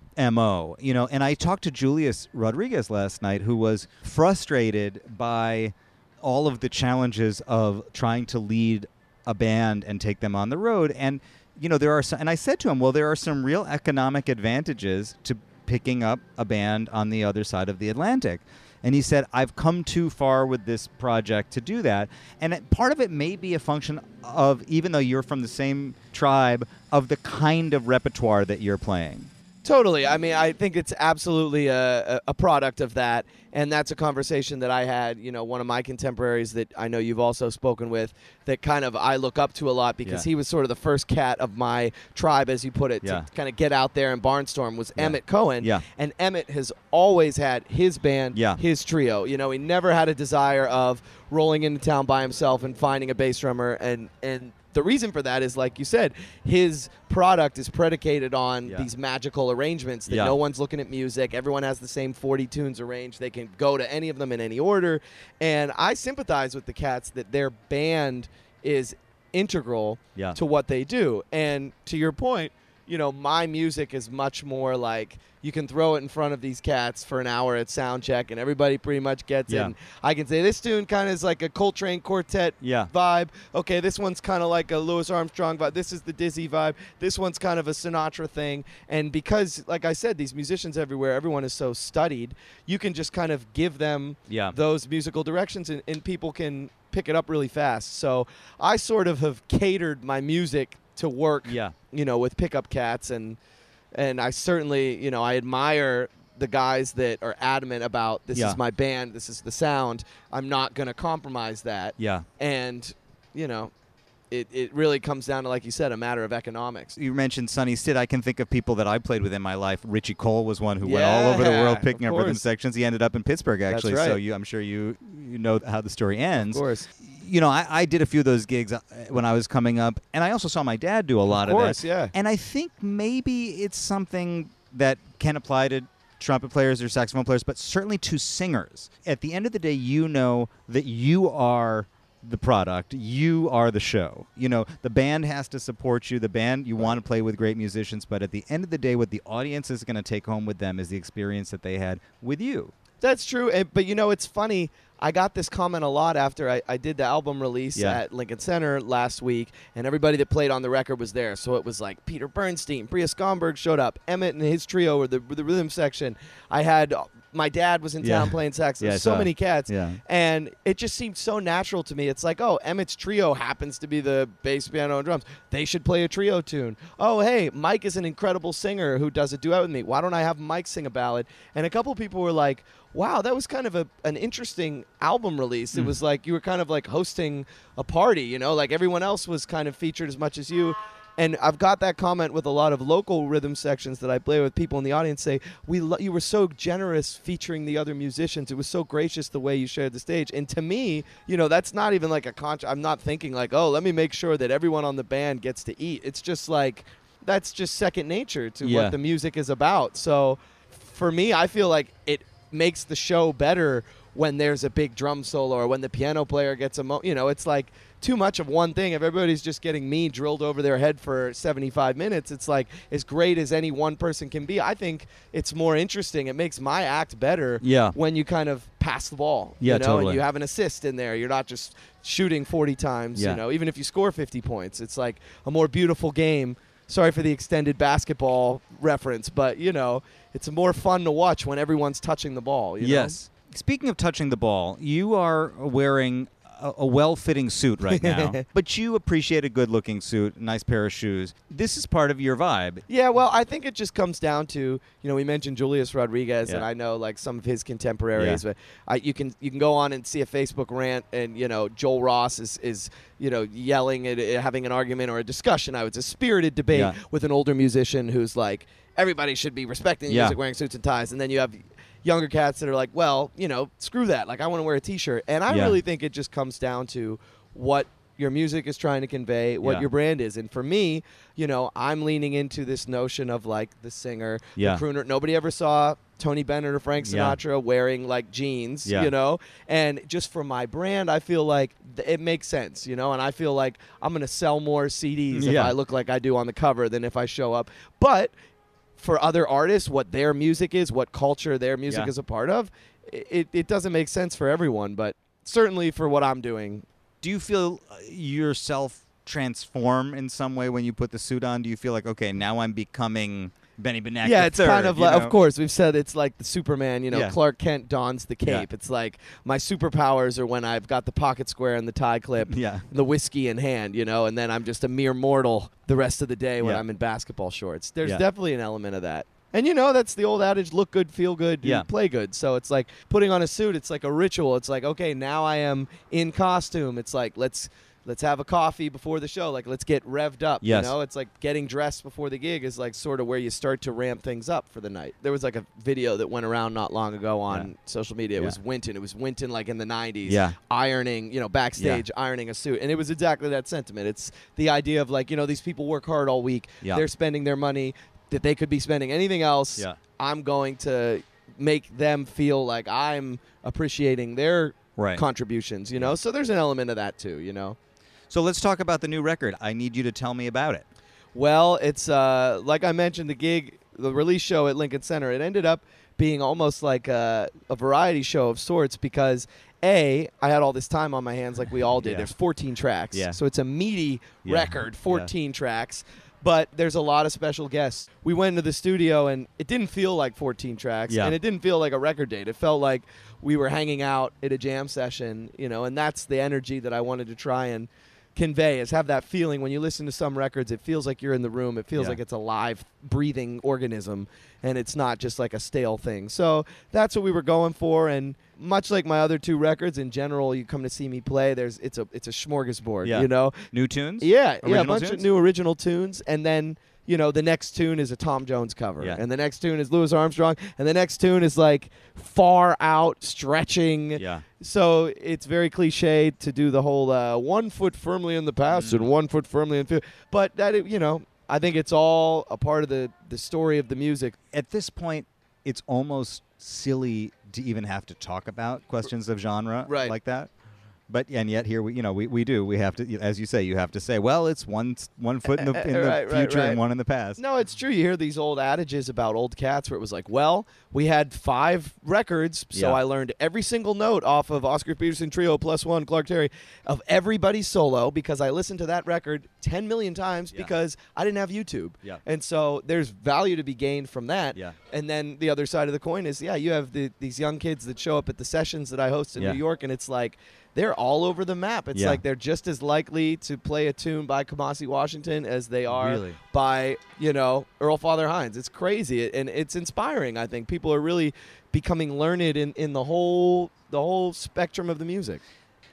MO, and I talked to Julius Rodriguez last night, who was frustrated by all of the challenges of trying to lead a band and take them on the road. And there are some, and I said to him, well, there are some real economic advantages to picking up a band on the other side of the Atlantic. And he said, I've come too far with this project to do that. And part of it may be a function of, even though you're from the same tribe, of the kind of repertoire that you're playing. Totally. I mean, I think it's absolutely a product of that, and that's a conversation that I had, one of my contemporaries that I know you've also spoken with, that kind of I look up to a lot, because he was sort of the first cat of my tribe, as you put it, to kind of get out there and barnstorm, was Emmet Cohen. And Emmet has always had his band, his trio. He never had a desire of rolling into town by himself and finding a bass drummer, and the reason for that is, like you said, his product is predicated on these magical arrangements that no one's looking at music. Everyone has the same 40 tunes arranged. They can go to any of them in any order. And I sympathize with the cats that their band is integral to what they do. And to your point, my music is much more like you can throw it in front of these cats for an hour at sound check, and everybody pretty much gets it. And I can say this tune kind of is like a Coltrane quartet vibe. Okay, this one's kind of like a Louis Armstrong vibe. This is the Dizzy vibe. This one's kind of a Sinatra thing. And because, like I said, these musicians everywhere, everyone is so studied, you can just kind of give them those musical directions, and people can pick it up really fast. So I sort of have catered my music to work, with pickup cats, and I certainly, I admire the guys that are adamant about this is my band, this is the sound. I'm not going to compromise that. And, it really comes down to, like you said, a matter of economics. You mentioned Sonny Stitt. I can think of people that I played with in my life. Richie Cole was one who went all over the world picking up rhythm sections. He ended up in Pittsburgh, actually. That's right. So I'm sure you know how the story ends. Of course. I did a few of those gigs when I was coming up, and I also saw my dad do a lot of that. Of course, yeah. And I think maybe it's something that can apply to trumpet players or saxophone players, but certainly to singers. At the end of the day, you know that you are the product. You are the show. The band has to support you. The band, you want to play with great musicians, but at the end of the day, what the audience is going to take home with them is the experience that they had with you. That's true, but it's funny. I got this comment a lot after I did the album release at Lincoln Center last week, and everybody that played on the record was there. So it was like Peter Bernstein, Bria Skomberg showed up, Emmet and his trio were the rhythm section. I had my dad was in town playing sax. There's so many cats. Yeah. And it just seemed so natural to me. It's like, oh, Emmett's trio happens to be the bass, piano, and drums. They should play a trio tune. Oh, hey, Mike is an incredible singer who does a duet with me. Why don't I have Mike sing a ballad? And a couple people were like, wow, that was kind of an interesting album release. It was like you were kind of like hosting a party, you know, like everyone else was kind of featured as much as you. And I've got that comment with a lot of local rhythm sections that I play with. People in the audience say, you were so generous featuring the other musicians. It was so gracious the way you shared the stage. And to me, you know, that's not even like I'm not thinking like, oh, let me make sure that everyone on the band gets to eat. It's just like, that's just second nature to what the music is about. So for me, I feel like it makes the show better when there's a big drum solo or when the piano player gets you know, it's like too much of one thing. If everybody's just getting me drilled over their head for 75 minutes, it's like as great as any one person can be. I think it's more interesting. It makes my act better when you kind of pass the ball, you know, totally. and you have an assist in there. You're not just shooting 40 times, you know, even if you score 50 points. It's like a more beautiful game. Sorry for the extended basketball reference, but, you know, it's more fun to watch when everyone's touching the ball. You know? Speaking of touching the ball, you are wearing a well-fitting suit right now, but you appreciate a good-looking suit, a nice pair of shoes. This is part of your vibe. Yeah, well, I think it just comes down to, you know, we mentioned Julius Rodriguez, and I know like some of his contemporaries, but you can go on and see a Facebook rant, and you know Joel Ross is you know yelling at having an argument or a discussion. It's a spirited debate with an older musician who's like, everybody should be respecting the music, wearing suits and ties, and then you have younger cats that are like, well, you know, screw that. Like, I want to wear a T-shirt. And I really think it just comes down to what your music is trying to convey, what your brand is. And for me, you know, I'm leaning into this notion of, like, the singer, the crooner. Nobody ever saw Tony Bennett or Frank Sinatra wearing, like, jeans, you know? And just for my brand, I feel like it makes sense, you know? And I feel like I'm going to sell more CDs if I look like I do on the cover than if I show up. But for other artists, what their music is, what culture their music is a part of, it doesn't make sense for everyone, but certainly for what I'm doing. Do you feel yourself transform in some way when you put the suit on? Do you feel like, okay, now I'm becoming Benack III? Yeah, it's kind of like, of course, we've said it's like the Superman, you know, Clark Kent dons the cape. It's like my superpowers are when I've got the pocket square and the tie clip, the whiskey in hand, you know, and then I'm just a mere mortal the rest of the day when I'm in basketball shorts. There's definitely an element of that. And, you know, that's the old adage, look good, feel good, play good. So it's like putting on a suit, it's like a ritual. It's like, okay, now I am in costume. It's like, let's have a coffee before the show. Like, let's get revved up. You know, it's like getting dressed before the gig is like sort of where you start to ramp things up for the night. There was like a video that went around not long ago on social media. It was Wynton. It was Wynton like in the 90s ironing, you know, backstage ironing a suit. And it was exactly that sentiment. It's the idea of like, you know, these people work hard all week. They're spending their money that they could be spending anything else. I'm going to make them feel like I'm appreciating their contributions, you know? So there's an element of that too, you know? So let's talk about the new record. I need you to tell me about it. Well, it's like I mentioned, the release show at Lincoln Center, it ended up being almost like a variety show of sorts because, I had all this time on my hands like we all did. There's 14 tracks. So it's a meaty record, 14 tracks. But there's a lot of special guests. We went into the studio, and it didn't feel like 14 tracks, and it didn't feel like a record date. It felt like we were hanging out at a jam session, you know, and that's the energy that I wanted to try and convey, is have that feeling. When you listen to some records, it feels like you're in the room. It feels like it's a live, breathing organism, and it's not just like a stale thing. So that's what we were going for, and much like my other two records, in general, you come to see me play, it's a smorgasbord, you know? New tunes? Yeah, a bunch of new original tunes, and then, you know, the next tune is a Tom Jones cover, and the next tune is Louis Armstrong, and the next tune is like far out, stretching. So it's very cliche to do the whole 1 foot firmly in the past and 1 foot firmly in the future. But that, you know, I think it's all a part of the story of the music. At this point, it's almost silly to even have to talk about questions of genre like that, But and yet here we have to, as you say, you have to say, well, it's one foot in the future and one in the past. No, it's true. You hear these old adages about old cats where it was like, well, we had 5 records, so I learned every single note off of Oscar Peterson Trio +1 Clark Terry of everybody's solo because I listened to that record 10 million times because I didn't have YouTube. Yeah. And so there's value to be gained from that. Yeah. And then the other side of the coin is, you have these young kids that show up at the sessions that I host in New York, and it's like, they're all over the map. It's like they're just as likely to play a tune by Kamasi Washington as they are by, Earl Father Hines. It's crazy, and it's inspiring, I think. People are really becoming learned in the whole spectrum of the music.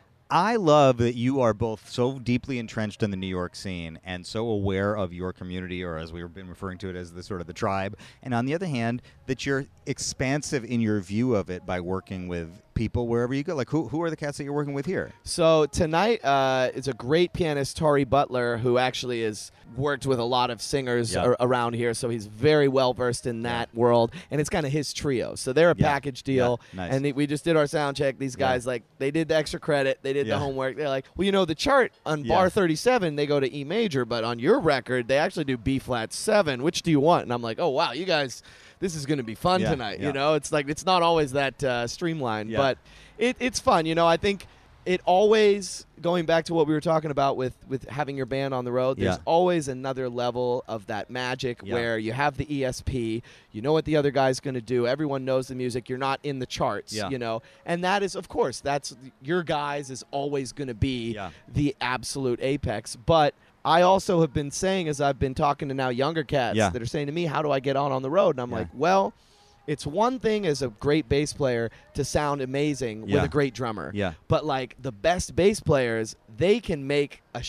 I love that you are both so deeply entrenched in the New York scene and so aware of your community, or as we've been referring to it as the sort of the tribe, and on the other hand, that you're expansive in your view of it by working with people wherever you go. Like, who are the cats that you're working with here? So tonight is a great pianist, Tari Butler, who actually has worked with a lot of singers around here, so he's very well-versed in that world, and it's kind of his trio. So they're a package deal, nice. And we just did our sound check. These guys, they did the extra credit, they did the homework. They're like, well, the chart on bar 37, they go to E major, but on your record, they actually do B-flat 7. Which do you want? And I'm like, oh, wow, you guys, this is going to be fun tonight. It's like, it's not always that streamlined, but it's fun. I think it always, going back to what we were talking about with having your band on the road, there's always another level of that magic where you have the ESP, you know what the other guy's going to do, everyone knows the music, you're not in the charts, and that is, of course, that's your guys is always going to be the absolute apex. But I also have been saying, as I've been talking to now younger cats that are saying to me, how do I get on the road? And I'm like, well, it's one thing as a great bass player to sound amazing with a great drummer. Yeah. But like the best bass players, they can make a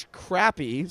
crappy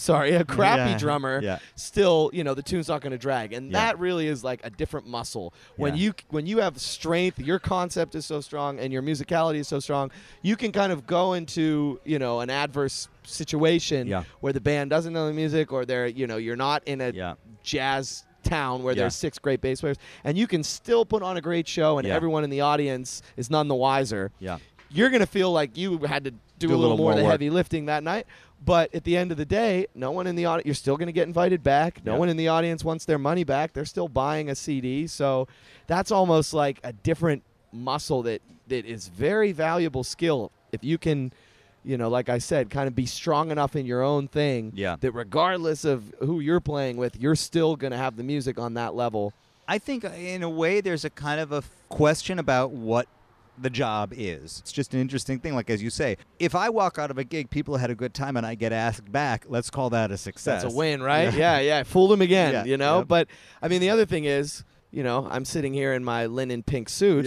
drummer still, the tune's not going to drag. And that really is like a different muscle. When you have strength, your concept is so strong and your musicality is so strong, you can kind of go into, an adverse situation where the band doesn't know the music, or they're, you're not in a jazz town where there's 6 great bass players, and you can still put on a great show, and everyone in the audience is none the wiser. You're going to feel like you had to do a little more of the heavy lifting that night, but at the end of the day, no one in the audience, you're still going to get invited back. No one in the audience wants their money back. They're still buying a CD, so that's almost like a different muscle that is very valuable skill. If you can, like I said, kind of be strong enough in your own thing that regardless of who you're playing with, you're still going to have the music on that level. I think in a way there's a kind of a question about what the job is. It's just an interesting thing. Like, as you say, if I walk out of a gig, people had a good time, and I get asked back, let's call that a success. That's a win, right? Yeah. Fool them again, But, I mean, the other thing is, I'm sitting here in my linen pink suit,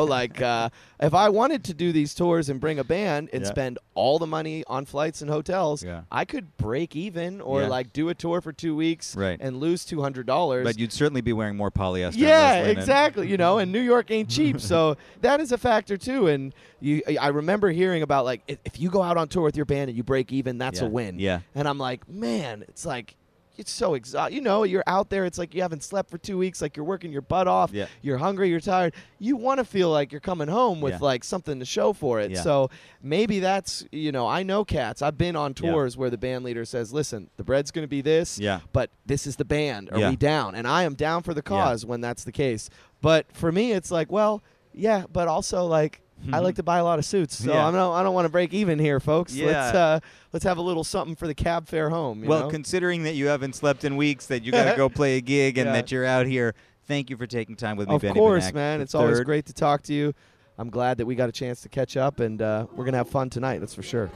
if I wanted to do these tours and bring a band and spend all the money on flights and hotels, I could break even or do a tour for 2 weeks and lose $200. But you'd certainly be wearing more polyester. Yeah, exactly. And New York ain't cheap. So that is a factor too. And I remember hearing about if you go out on tour with your band and you break even, that's a win. Yeah. And I'm like, man, it's like, it's so exhausting. You're out there. It's like you haven't slept for 2 weeks. Like you're working your butt off. Yeah. You're hungry. You're tired. You want to feel like you're coming home with something to show for it. Yeah. So maybe that's, I know cats. I've been on tours where the band leader says, listen, the bread's going to be this, but this is the band. Are we down? And I am down for the cause when that's the case. But for me, it's like, well, yeah, but also I like to buy a lot of suits, so I don't want to break even here, folks. Yeah. Let's have a little something for the cab fare home. Well, considering that you haven't slept in weeks, that you got to go play a gig, and that you're out here, thank you for taking time with me, Benny. Of course, Benack man. It's always great to talk to you. I'm glad that we got a chance to catch up, and we're going to have fun tonight, that's for sure.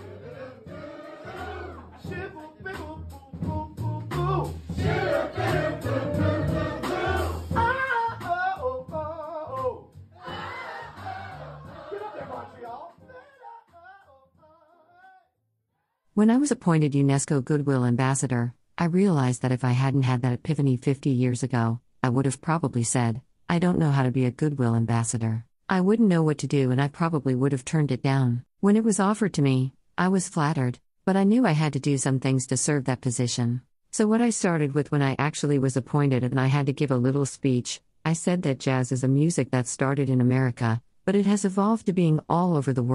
When I was appointed UNESCO Goodwill Ambassador, I realized that if I hadn't had that epiphany 50 years ago, I would have probably said, I don't know how to be a Goodwill Ambassador. I wouldn't know what to do, and I probably would have turned it down. When it was offered to me, I was flattered, but I knew I had to do some things to serve that position. So what I started with when I actually was appointed and I had to give a little speech, I said that jazz is a music that started in America, but it has evolved to being all over the world.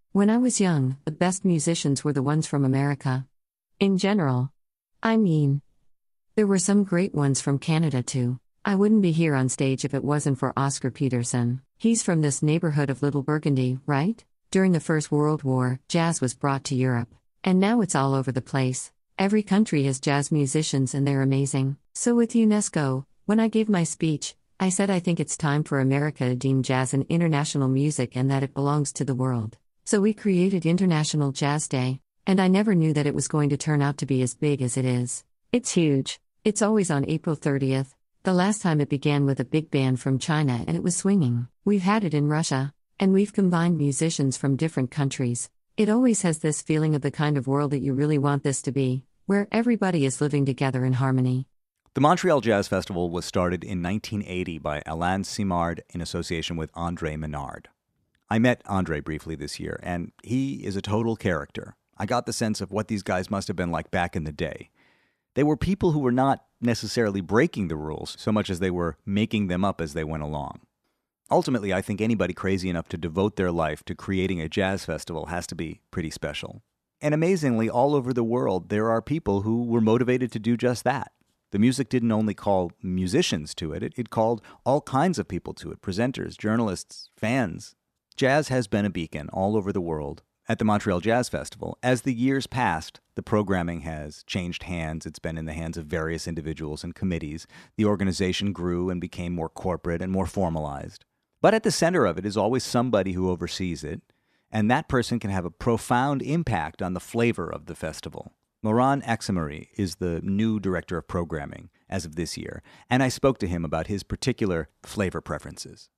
When I was young, the best musicians were the ones from America. In general. I mean, there were some great ones from Canada too. I wouldn't be here on stage if it wasn't for Oscar Peterson. He's from this neighborhood of Little Burgundy, right? During the First World War, jazz was brought to Europe. And now it's all over the place. Every country has jazz musicians and they're amazing. So with UNESCO, when I gave my speech, I said I think it's time for America to deem jazz an international music and that it belongs to the world. So we created International Jazz Day, and I never knew that it was going to turn out to be as big as it is. It's huge. It's always on April 30th. The last time it began with a big band from China and it was swinging. We've had it in Russia, and we've combined musicians from different countries. It always has this feeling of the kind of world that you really want this to be, where everybody is living together in harmony. The Montreal Jazz Festival was started in 1980 by Alain Simard in association with André Menard. I met André briefly this year, and he is a total character. I got the sense of what these guys must have been like back in the day. They were people who were not necessarily breaking the rules so much as they were making them up as they went along. Ultimately, I think anybody crazy enough to devote their life to creating a jazz festival has to be pretty special. And amazingly, all over the world, there are people who were motivated to do just that. The music didn't only call musicians to it, it called all kinds of people to it, presenters, journalists, fans. Jazz has been a beacon all over the world. At the Montreal Jazz Festival, as the years passed, the programming has changed hands. It's been in the hands of various individuals and committees. The organization grew and became more corporate and more formalized. But at the center of it is always somebody who oversees it, and that person can have a profound impact on the flavor of the festival. Laurent Exemery is the new director of programming as of this year, and I spoke to him about his particular flavor preferences.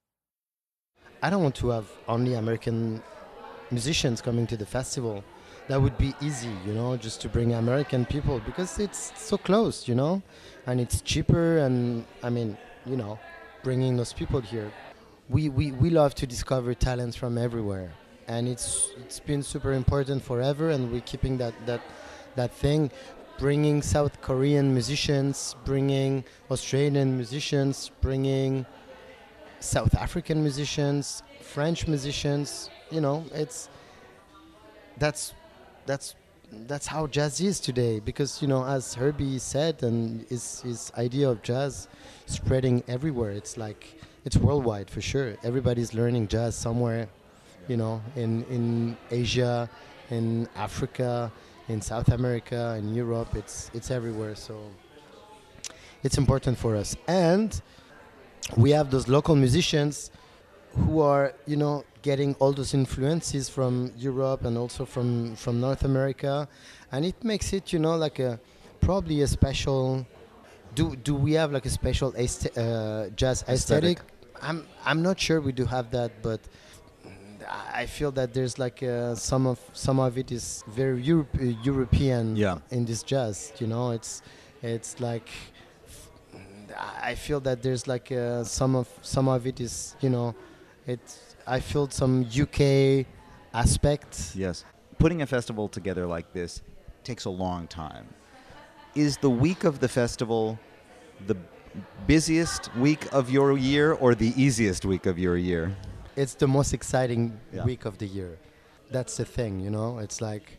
I don't want to have only American musicians coming to the festival. That would be easy, just to bring American people because it's so close, and it's cheaper and, bringing those people here. We love to discover talents from everywhere, and it's been super important forever, and we're keeping that thing, bringing South Korean musicians, bringing Australian musicians, bringing South African musicians, French musicians. That's how jazz is today, because as Herbie said, and his idea of jazz spreading everywhere, it's worldwide for sure. Everybody's learning jazz somewhere, in Asia, in Africa, in South America, in Europe. It's everywhere, so it's important for us. And we have those local musicians who are, getting all those influences from Europe and also from North America, and it makes it, probably a special. Do we have a special jazz aesthetic? I'm not sure we do have that, but I feel that there's some of it is very European in this jazz. It's like I feel that there's some of it is I feel some UK aspect. Yes. Putting a festival together like this takes a long time. Is the week of the festival the busiest week of your year or the easiest week of your year? It's the most exciting week of the year. That's the thing, It's like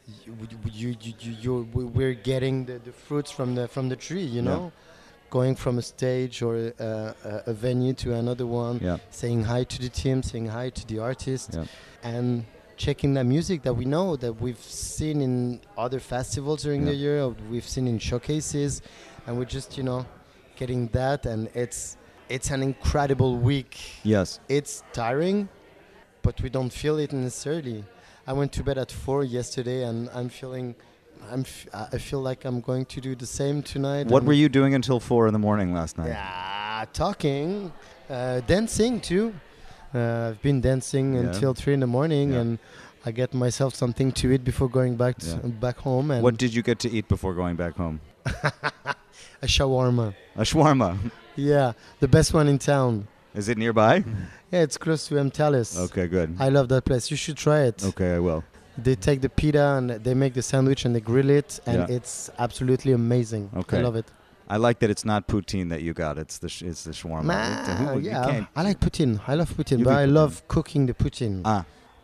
we're getting the fruits from the tree, Going from a stage or a venue to another one, saying hi to the team, saying hi to the artist, and checking the music that we know, that we've seen in other festivals during the year, or we've seen in showcases, and we're just, getting that, and it's an incredible week. Yes. It's tiring, but we don't feel it necessarily. I went to bed at 4 yesterday, and I feel like I'm going to do the same tonight. What were you doing until 4 a.m. last night? Yeah, talking, dancing too. I've been dancing until 3 a.m, and I get myself something to eat before going back home. And what did you get to eat before going back home? A shawarma. A shawarma? Yeah, the best one in town. Is it nearby? Yeah, it's close to Talis. Okay, good. I love that place. You should try it. Okay, I will. They take the pita and they make the sandwich and they grill it, and it's absolutely amazing. Okay. I love it. I like that it's not poutine that you got. It's the shawarma. I like poutine. I love poutine, but I love cooking the poutine.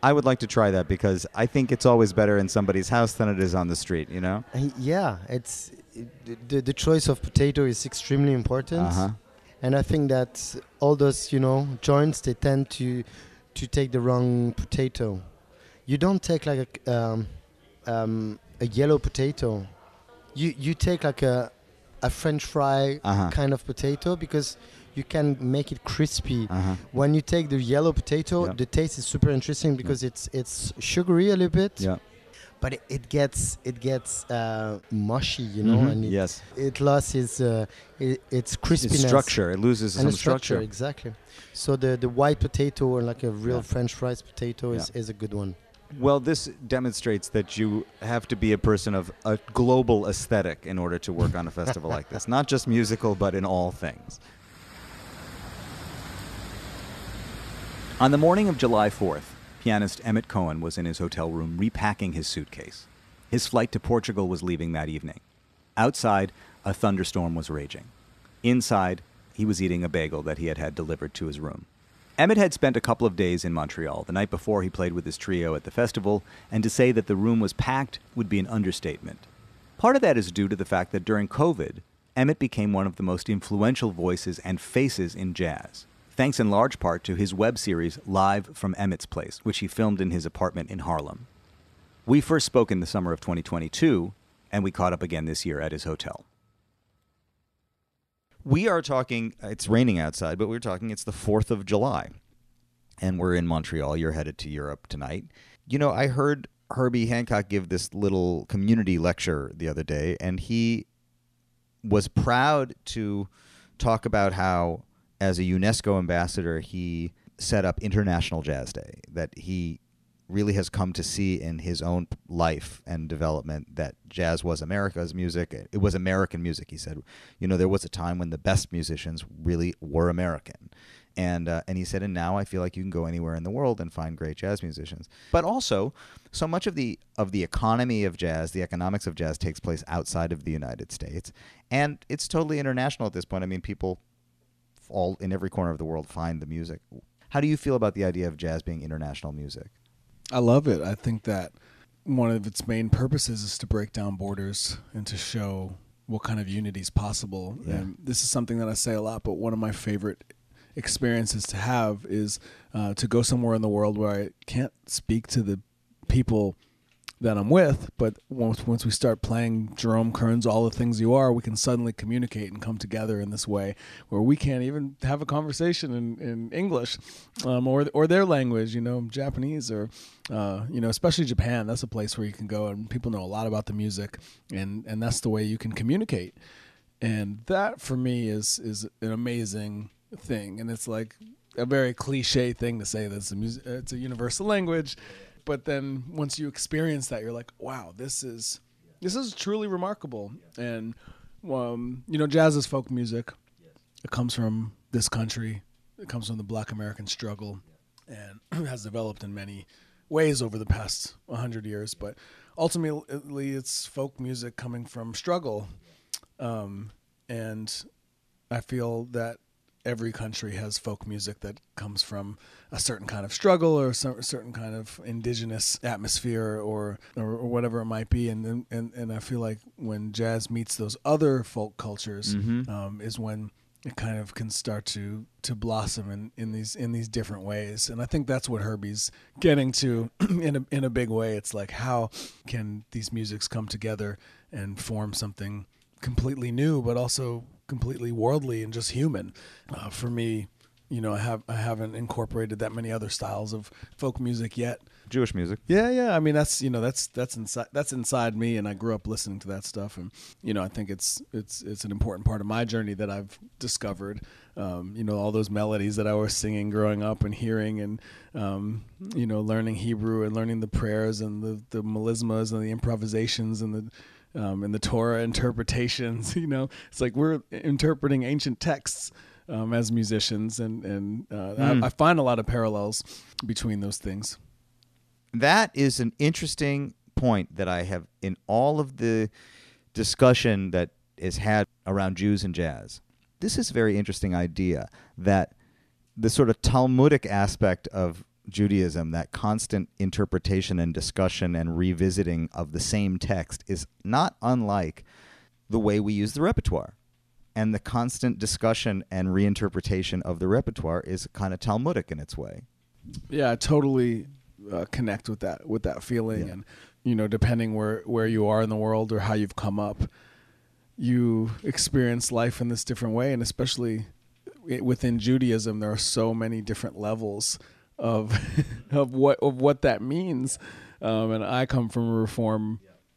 I would like to try that because I think it's always better in somebody's house than it is on the street, you know? Yeah, the choice of potato is extremely important. And I think that all those, joints, they tend to take the wrong potato. You don't take like a yellow potato. You take like a French fry kind of potato because you can make it crispy. When you take the yellow potato, the taste is super interesting because it's sugary a little bit. But it gets mushy, and it loses its crispiness. Its structure. It loses some structure. Exactly. So the white potato or like a real French fries potato is a good one. Well, this demonstrates that you have to be a person of a global aesthetic in order to work on a festival like this. Not just musical, but in all things. On the morning of July 4th, pianist Emmet Cohen was in his hotel room repacking his suitcase. His flight to Portugal was leaving that evening. Outside, a thunderstorm was raging. Inside, he was eating a bagel that he had had delivered to his room. Emmet had spent a couple of days in Montreal the night before he played with his trio at the festival, and to say that the room was packed would be an understatement. Part of that is due to the fact that during COVID, Emmet became one of the most influential voices and faces in jazz, thanks in large part to his web series Live from Emmet's Place, which he filmed in his apartment in Harlem. We first spoke in the summer of 2022, and we caught up again this year at his hotel. We are talking, it's raining outside, but we're talking it's the 4th of July, and we're in Montreal. You're headed to Europe tonight. I heard Herbie Hancock give this little community lecture the other day, and he was proud to talk about how, as a UNESCO ambassador, he set up International Jazz Day, that he really has come to see in his own life and development that jazz was America's music. It was American music, he said. There was a time when the best musicians really were American. And he said, and now I feel like you can go anywhere in the world and find great jazz musicians. But also, so much of the economy of jazz, the economics of jazz, takes place outside of the United States. And it's totally international at this point. I mean, people all in every corner of the world find the music. How do you feel about the idea of jazz being international music? I love it. I think that one of its main purposes is to break down borders and to show what kind of unity is possible. Yeah. And this is something that I say a lot, but one of my favorite experiences to have is to go somewhere in the world where I can't speak to the people that I'm with, but once we start playing Jerome Kern's All the Things You Are, we can suddenly communicate and come together in this way where we can't even have a conversation in English or their language, Japanese or, especially Japan. That's a place where you can go and people know a lot about the music, and that's the way you can communicate. And that, for me, is an amazing thing. And it's like a very cliche thing to say that it's a universal language. But then once you experience that, you're like, wow, this is truly remarkable. And, jazz is folk music. It comes from this country. It comes from the Black American struggle and has developed in many ways over the past 100 years. But ultimately, it's folk music coming from struggle. And I feel that every country has folk music that comes from a certain kind of struggle or a certain kind of indigenous atmosphere or whatever it might be. And I feel like when jazz meets those other folk cultures, is when it kind of can start to blossom in these different ways. And I think that's what Herbie's getting to in a big way. It's like, how can these musics come together and form something completely new, but also completely worldly and just human? For me, I haven't incorporated that many other styles of folk music yet. Jewish music. Yeah. I mean, that's inside me, and I grew up listening to that stuff, and I think it's an important part of my journey that I've discovered. All those melodies that I was singing growing up and hearing, and learning Hebrew and learning the prayers and the melismas and the improvisations and the Torah interpretations. It's like we're interpreting ancient texts as musicians, and I find a lot of parallels between those things. That is an interesting point that I have in all of the discussion that is had around Jews and jazz. This is a very interesting idea that the sort of Talmudic aspect of Judaism, that constant interpretation and discussion and revisiting of the same text is not unlike the way we use the repertoire. And the constant discussion and reinterpretation of the repertoire is kind of Talmudic in its way. Yeah, I totally connect with that feeling. Yeah. And, you know, depending where you are in the world or how you've come up, you experience life in this different way. And especially within Judaism, there are so many different levels of what that means. And I come from a Reform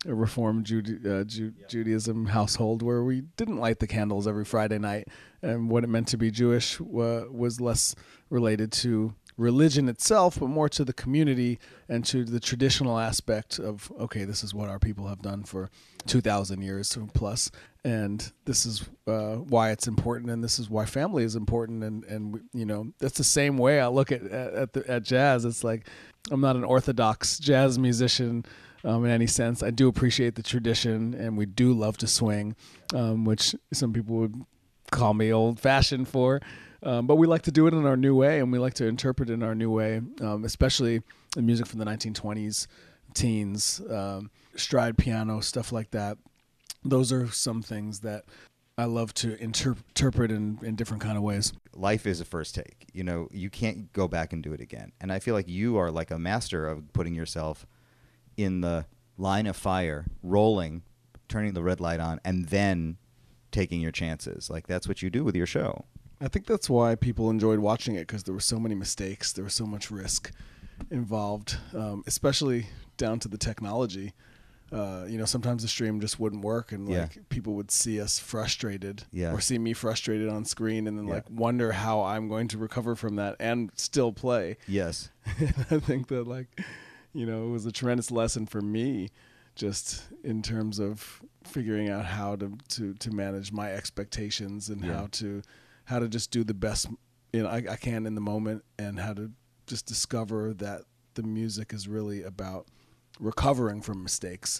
Judaism household where we didn't light the candles every Friday night, and what it meant to be Jewish was less related to religion itself, but more to the community and to the traditional aspect of, okay, this is what our people have done for 2,000 years plus, and this is why it's important, and this is why family is important, and you know, that's the same way I look at jazz. It's like, I'm not an orthodox jazz musician in any sense. I do appreciate the tradition, and we do love to swing, which some people would call me old-fashioned for. But we like to do it in our new way, and we like to interpret it in our new way, especially the music from the 1920s, teens, stride piano, stuff like that. Those are some things that I love to interpret in different kind of ways. Life is a first take. You know, you can't go back and do it again. And I feel like you are like a master of putting yourself in the line of fire, rolling, turning the red light on, and then taking your chances. Like, that's what you do with your show. I think that's why people enjoyed watching it, because there were so many mistakes. There was so much risk involved, especially down to the technology. You know, sometimes the stream just wouldn't work, and like people would see us frustrated or see me frustrated on screen, and then like wonder how I'm going to recover from that and still play. Yes. I think that, like, you know, it was a tremendous lesson for me, just in terms of figuring out how to manage my expectations and how to just do the best, you know, I can in the moment, and how to just discover that the music is really about recovering from mistakes,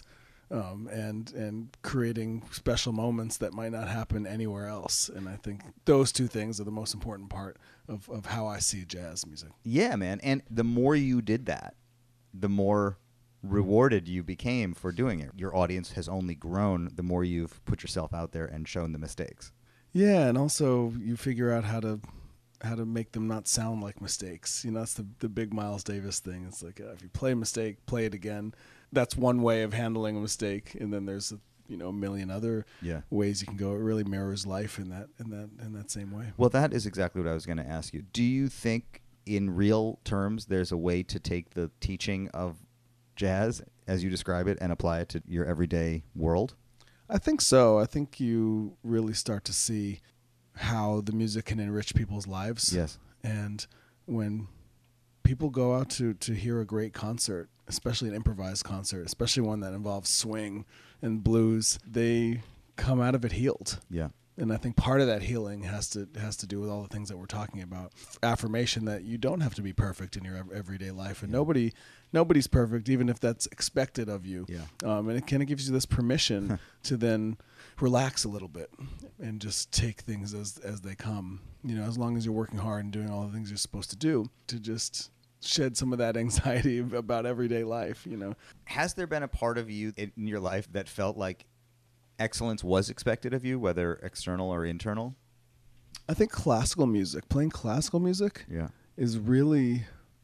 and creating special moments that might not happen anywhere else. And I think those two things are the most important part of how I see jazz music. Yeah, man. And the more you did that, the more rewarded you became for doing it. Your audience has only grown the more you've put yourself out there and shown the mistakes. Yeah, and also you figure out how to make them not sound like mistakes. You know, that's the big Miles Davis thing. It's like, if you play a mistake, play it again. That's one way of handling a mistake, and then there's a million other ways you can go. It really mirrors life in that same way. Well, that is exactly what I was going to ask you. Do you think, in real terms, there's a way to take the teaching of jazz, as you describe it, and apply it to your everyday world? I think so. I think you really start to see how the music can enrich people's lives. Yes. And when people go out to hear a great concert, especially an improvised concert, especially one that involves swing and blues, they come out of it healed. Yeah. And I think part of that healing has to do with all the things that we're talking about. Affirmation that you don't have to be perfect in your everyday life, and nobody's perfect, even if that's expected of you. Yeah. And it kind of gives you this permission to then relax a little bit and just take things as they come. You know, as long as you're working hard and doing all the things you're supposed to do, to just shed some of that anxiety about everyday life. You know, has there been a part of you in your life that felt like excellence was expected of you, whether external or internal? I think playing classical music is really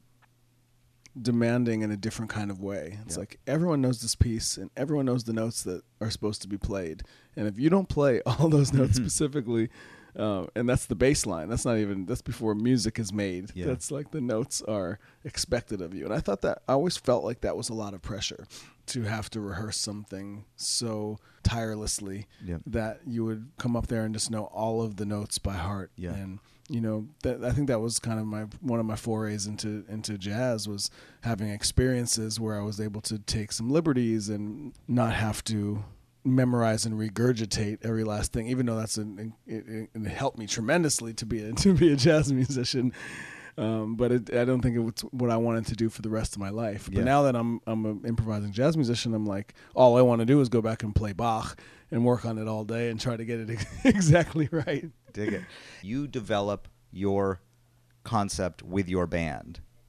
demanding in a different kind of way. It's like everyone knows this piece and everyone knows the notes that are supposed to be played. And if you don't play all those notes specifically, and that's the bass line, that's before music is made. Yeah. That's like the notes are expected of you. And I always felt like that was a lot of pressure, to have to rehearse something so tirelessly that you would come up there and just know all of the notes by heart. Yeah. And you know, I think that was kind of one of my forays into jazz, was having experiences where I was able to take some liberties and not have to memorize and regurgitate every last thing, even though it helped me tremendously to be a jazz musician. But I don't think it was what I wanted to do for the rest of my life. But now that I'm an improvising jazz musician, I'm like, all I want to do is go back and play Bach and work on it all day and try to get it exactly right. Dig it. You develop your concept with your band,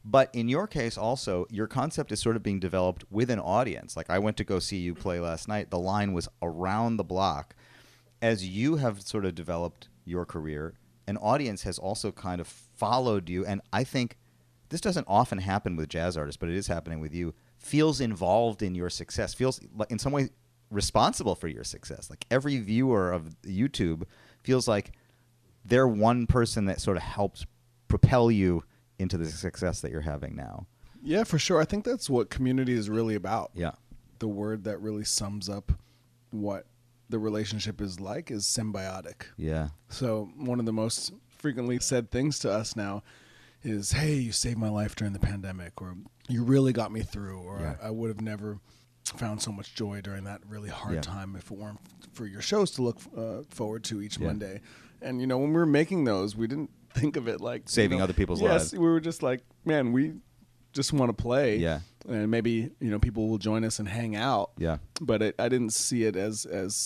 But in your case also, your concept is sort of being developed with an audience. Like I went to go see you play last night. The line was around the block. As you have sort of developed your career, an audience has also kind of followed you. And I think this doesn't often happen with jazz artists, but it is happening with you. Feels involved in your success, feels like in some way responsible for your success. Like every viewer of YouTube feels like they're one person that sort of helps propel you into the success that you're having now. Yeah, for sure. I think that's what community is really about. Yeah. The word that really sums up what the relationship is like is symbiotic. Yeah. So one of the most frequently said things to us now is, hey, you saved my life during the pandemic, or you really got me through, or I would have never found so much joy during that really hard time if it weren't for your shows to look forward to each Monday. And, you know, when we were making those, we didn't think of it like saving other people's lives. Yes, we were just like, man, we just want to play. Yeah. And maybe, you know, people will join us and hang out. Yeah. But I didn't see it as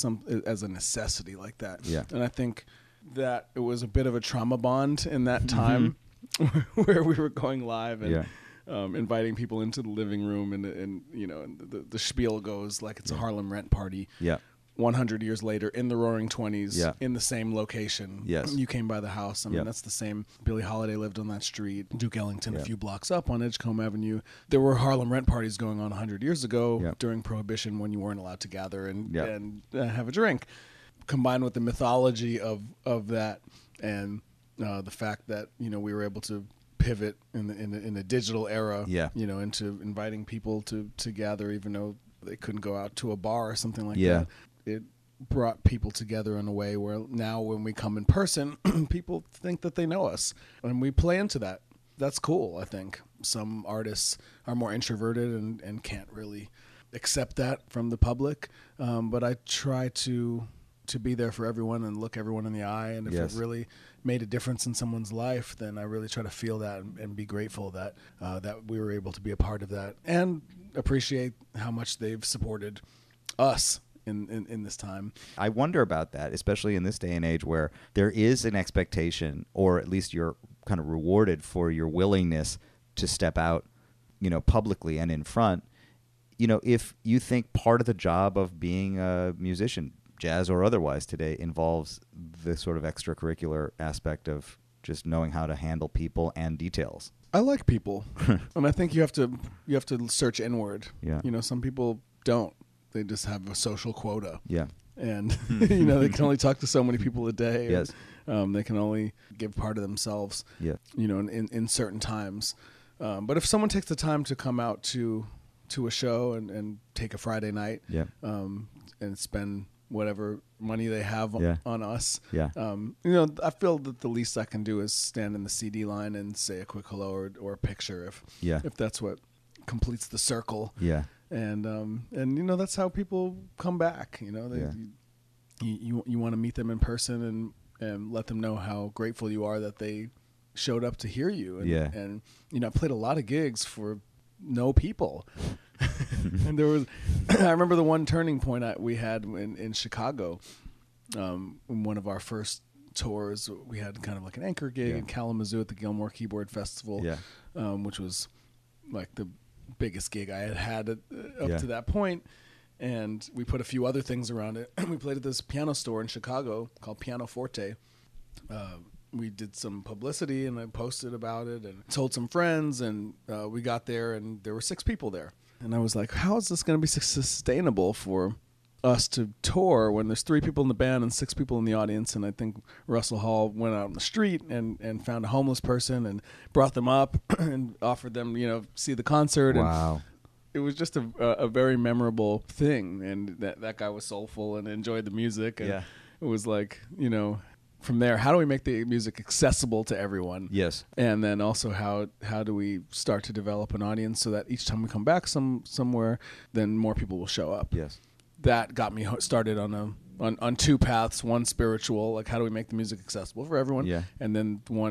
a necessity like that. Yeah. And I think that it was a bit of a trauma bond in that time where we were going live and inviting people into the living room and you know, and the spiel goes like it's a Harlem rent party. Yeah. 100 years later in the Roaring 20s in the same location. Yes. You came by the house. I mean, that's the same. Billie Holiday lived on that street. Duke Ellington a few blocks up on Edgecombe Avenue. There were Harlem rent parties going on 100 years ago during Prohibition when you weren't allowed to gather and have a drink. Combined with the mythology of that and the fact that, you know, we were able to pivot in the digital era, you know, into inviting people to gather even though they couldn't go out to a bar or something like that. It brought people together in a way where now when we come in person, people think that they know us. And we play into that. That's cool, I think. Some artists are more introverted and can't really accept that from the public. But I try to be there for everyone and look everyone in the eye. And if it really made a difference in someone's life, then I really try to feel that and be grateful that that we were able to be a part of that and appreciate how much they've supported us in this time. I wonder about that, especially in this day and age where there is an expectation, or at least you're kind of rewarded for your willingness to step out, you know, publicly and in front. You know, if you think part of the job of being a musician, jazz or otherwise today, involves the sort of extracurricular aspect of just knowing how to handle people and details. I like people. And I think you have to search inward. Yeah. You know, some people don't. They just have a social quota. Yeah. And, you know, they can only talk to so many people a day. Yes. They can only give part of themselves, you know, in certain times. But if someone takes the time to come out to a show and take a Friday night and spend whatever money they have on us, you know, I feel that the least I can do is stand in the CD line and say a quick hello or a picture if that's what completes the circle. Yeah. And you know, that's how people come back. You know, you want to meet them in person and let them know how grateful you are that they showed up to hear you. And, and you know, I played a lot of gigs for no people. And there was, I remember the one turning point we had in Chicago. In one of our first tours, we had kind of like an anchor gig in Kalamazoo at the Gilmore Keyboard Festival, which was like the biggest gig I had up to that point. And we put a few other things around it. We played at this piano store in Chicago called Piano Forte. We did some publicity and I posted about it and told some friends, and we got there and there were 6 people there. And I was like, how is this going to be sustainable for us to tour when there's 3 people in the band and 6 people in the audience? And I think Russell Hall went out on the street and found a homeless person and brought them up and offered them, you know, see the concert. Wow. And it was just a very memorable thing. And that guy was soulful and enjoyed the music. And it was like, you know, from there, how do we make the music accessible to everyone? Yes. And then also how do we start to develop an audience so that each time we come back somewhere, then more people will show up. Yes. That got me started on 2 paths. One spiritual, like how do we make the music accessible for everyone? Yeah. And then one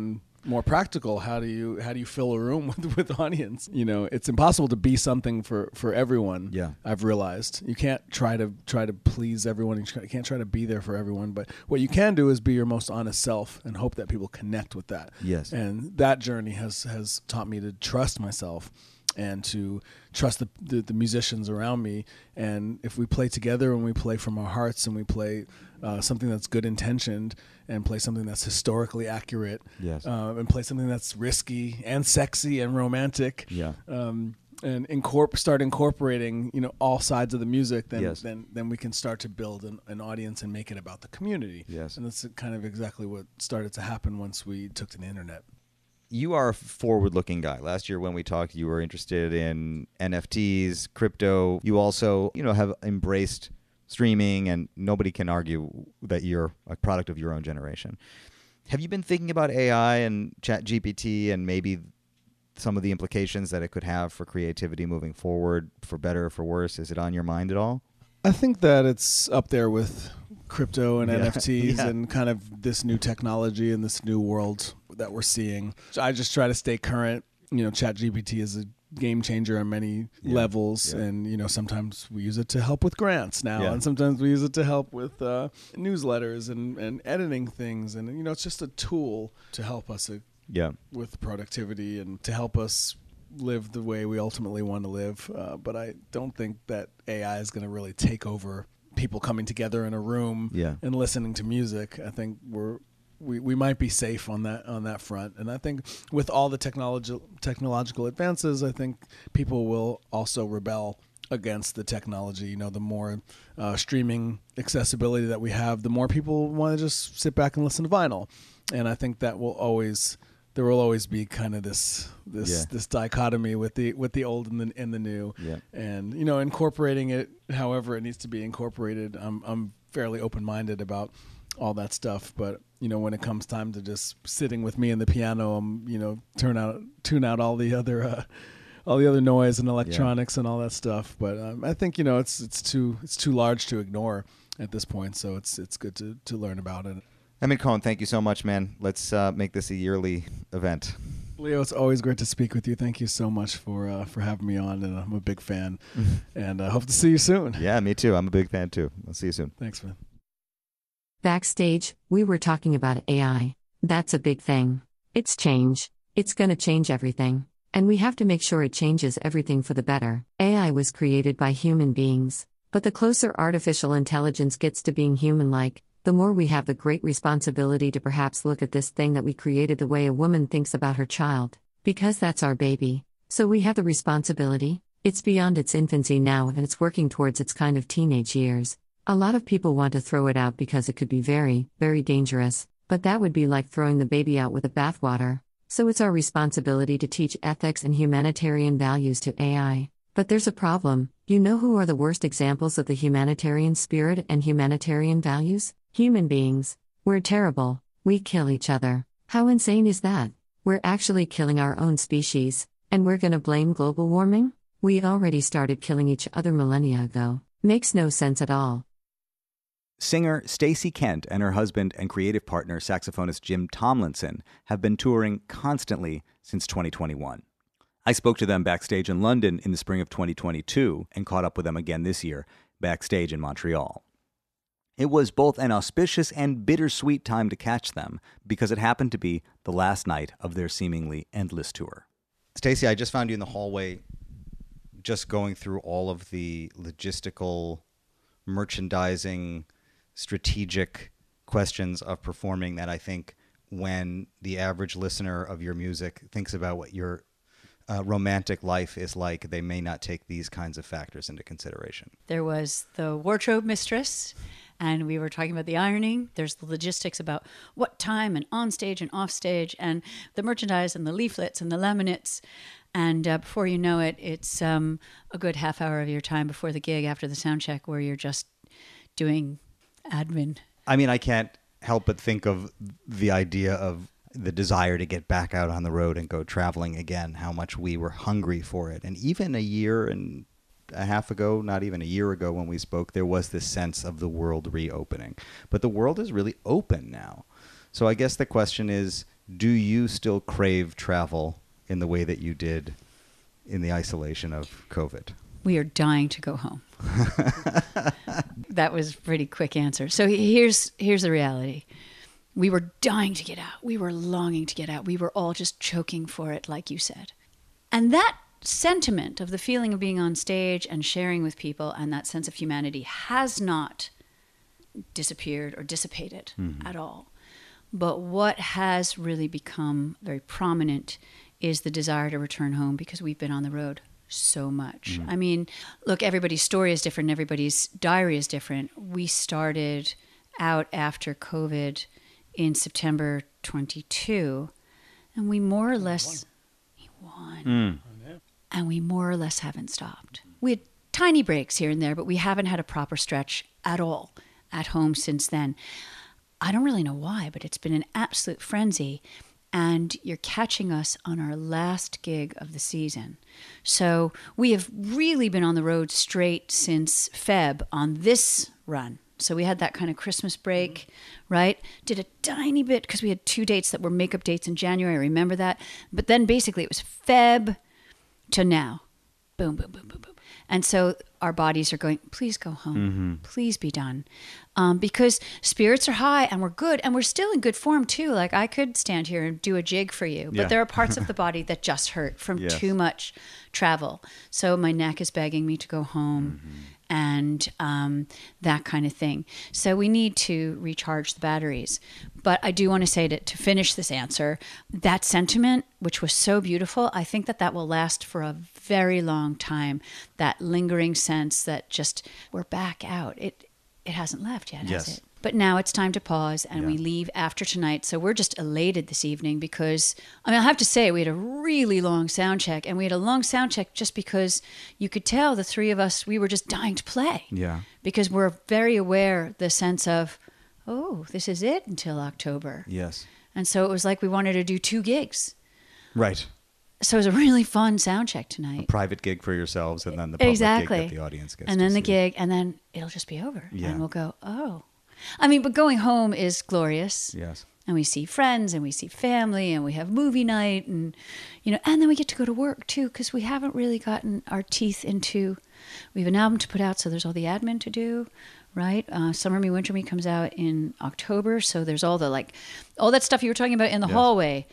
more practical, how do you fill a room with audience? It's impossible to be something for everyone. Yeah, I've realized you can't try to please everyone. You can't try to be there for everyone. But what you can do is be your most honest self and hope that people connect with that. Yes, and that journey has taught me to trust myself and to trust the musicians around me. And if we play together and we play from our hearts and we play something that's good intentioned and play something that's historically accurate, yes, and play something that's risky and sexy and romantic, and start incorporating all sides of the music, then we can start to build an audience and make it about the community. Yes, and that's kind of exactly what started to happen once we took to the internet. You are a forward-looking guy. Last year when we talked, you were interested in NFTs, crypto. You also, have embraced streaming, and nobody can argue that you're a product of your own generation. Have you been thinking about AI and ChatGPT and maybe some of the implications that it could have for creativity moving forward, for better or for worse? Is it on your mind at all? I think that it's up there with crypto and NFTs and kind of this new technology and this new world that we're seeing. So I just try to stay current. ChatGPT is a game changer on many levels, and sometimes we use it to help with grants now, and sometimes we use it to help with newsletters and editing things, and it's just a tool to help us with productivity and to help us live the way we ultimately want to live. But I don't think that AI is going to really take over people coming together in a room and listening to music. I think we might be safe on that front. And I think with all the technological advances, I think people will also rebel against the technology. The more streaming accessibility that we have, the more people want to just sit back and listen to vinyl. And I think that there will always be kind of this dichotomy with the old and the new, and incorporating it however it needs to be incorporated. I'm fairly open-minded about all that stuff, but when it comes time to just sitting with me and the piano, tune out all the other noise and electronics and all that stuff. But I think it's too large to ignore at this point, so it's good to learn about it. Emmet Cohen, thank you so much, man. Let's make this a yearly event. Leo, it's always great to speak with you. Thank you so much for having me on, and I'm a big fan. And I hope to see you soon. Yeah, me too. I'm a big fan too. I'll see you soon. Thanks, man. Backstage, we were talking about AI. That's a big thing. It's change. It's going to change everything. And we have to make sure it changes everything for the better. AI was created by human beings. But the closer artificial intelligence gets to being human-like, the more we have the great responsibility to perhaps look at this thing that we created the way a woman thinks about her child. Because that's our baby. So we have the responsibility. It's beyond its infancy now and it's working towards its kind of teenage years. A lot of people want to throw it out because it could be very, very dangerous, but that would be like throwing the baby out with the bathwater. So it's our responsibility to teach ethics and humanitarian values to AI. But there's a problem. You know who are the worst examples of the humanitarian spirit and humanitarian values? Human beings. We're terrible. We kill each other. How insane is that? We're actually killing our own species. And we're gonna blame global warming? We already started killing each other millennia ago. Makes no sense at all. Singer Stacey Kent and her husband and creative partner, saxophonist Jim Tomlinson, have been touring constantly since 2021. I spoke to them backstage in London in the spring of 2022 and caught up with them again this year, backstage in Montreal. It was both an auspicious and bittersweet time to catch them because it happened to be the last night of their seemingly endless tour. Stacey, I just found you in the hallway just going through all of the logistical, merchandising, strategic questions of performing that I think when the average listener of your music thinks about what your romantic life is like, they may not take these kinds of factors into consideration. There was the wardrobe mistress, and we were talking about the ironing. There's the logistics about what time and on stage and off stage, and the merchandise and the leaflets and the laminates. And before you know it, it's a good half hour of your time before the gig after the sound check where you're just doing admin. I mean, I can't help but think of the idea of the desire to get back out on the road and go traveling again, how much we were hungry for it. And even a year and a half ago, not even a year ago when we spoke, there was this sense of the world reopening. But the world is really open now. So I guess the question is, Do you still crave travel in the way that you did in the isolation of COVID? We are dying to go home. That was a pretty quick answer. So here's the reality. We were dying to get out. We were longing to get out. We were all just choking for it, like you said. And that sentiment of the feeling of being on stage and sharing with people and that sense of humanity has not disappeared or dissipated at all. But what has really become very prominent is the desire to return home because we've been on the road so much. I mean, look, everybody's story is different. Everybody's diary is different. We started out after COVID in September 22, and we more or less won. And we more or less haven't stopped. We had tiny breaks here and there, but we haven't had a proper stretch at all at home since then. I don't really know why, but it's been an absolute frenzy. And you're catching us on our last gig of the season. So we have really been on the road straight since Feb on this run. So we had that kind of Christmas break, right? Did a tiny bit because we had 2 dates that were makeup dates in January. I remember that. But then basically it was Feb to now. Boom, boom, boom, boom, boom. And so our bodies are going, please go home. Please be done. Because spirits are high and we're good. And we're still in good form too. Like I could stand here and do a jig for you. But there are parts of the body that just hurt from too much travel. So my neck is begging me to go home. And that kind of thing. So we need to recharge the batteries. But I do want to say to finish this answer, that sentiment, which was so beautiful, I think that will last for a very long time. That lingering sense that just we're back out. It hasn't left yet, has it? But now it's time to pause, and we leave after tonight. So we're just elated this evening because, I mean, I have to say, we had a really long sound check. And we had a long sound check just because you could tell the three of us, we were just dying to play. Yeah. Because we're very aware the sense of, oh, this is it until October. Yes. And so it was like we wanted to do 2 gigs. Right. So it was a really fun sound check tonight. A private gig for yourselves and then the public gig that the audience gets and then the gig, and then it'll just be over. Yeah. And we'll go, oh. I mean, but going home is glorious. Yes. And we see friends and we see family and we have movie night and, and then we get to go to work too because we haven't really gotten our teeth into, we have an album to put out, so there's all the admin to do, right? Summer Me, Winter Me comes out in October, so there's all the, all that stuff you were talking about in the hallway.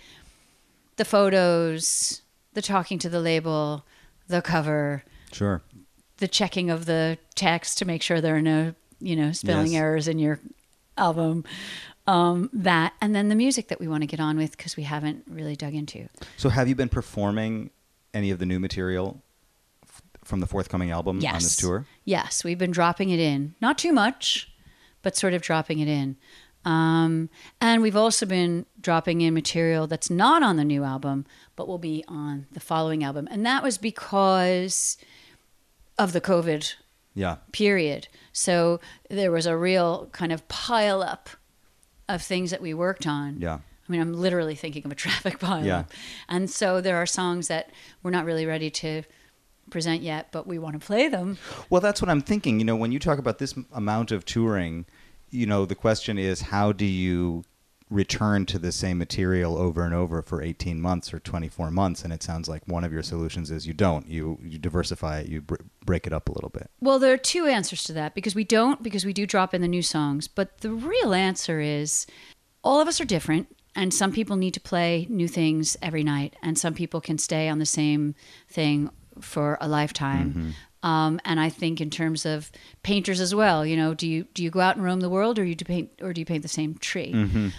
The photos, the talking to the label, the cover. Sure. The checking of the text to make sure there are no spelling errors in your album, that, and then the music that we want to get on with because we haven't really dug into. So have you been performing any of the new material from the forthcoming album on this tour? Yes, we've been dropping it in. Not too much, but sort of dropping it in. And we've also been dropping in material that's not on the new album, but will be on the following album. And that was because of the COVID period. So there was a real kind of pile up of things that we worked on. Yeah. I mean, I'm literally thinking of a traffic pile up. And so there are songs that we're not really ready to present yet, but we want to play them. Well, that's what I'm thinking. When you talk about this amount of touring, the question is, how do you return to the same material over and over for 18 months or 24 months? And it sounds like one of your solutions is you don't. You diversify it. You break it up a little bit. Well, there are 2 answers to that because we do drop in the new songs. But the real answer is all of us are different. And some people need to play new things every night. And some people can stay on the same thing for a lifetime. And I think in terms of painters as well, do you go out and roam the world or do you paint the same tree?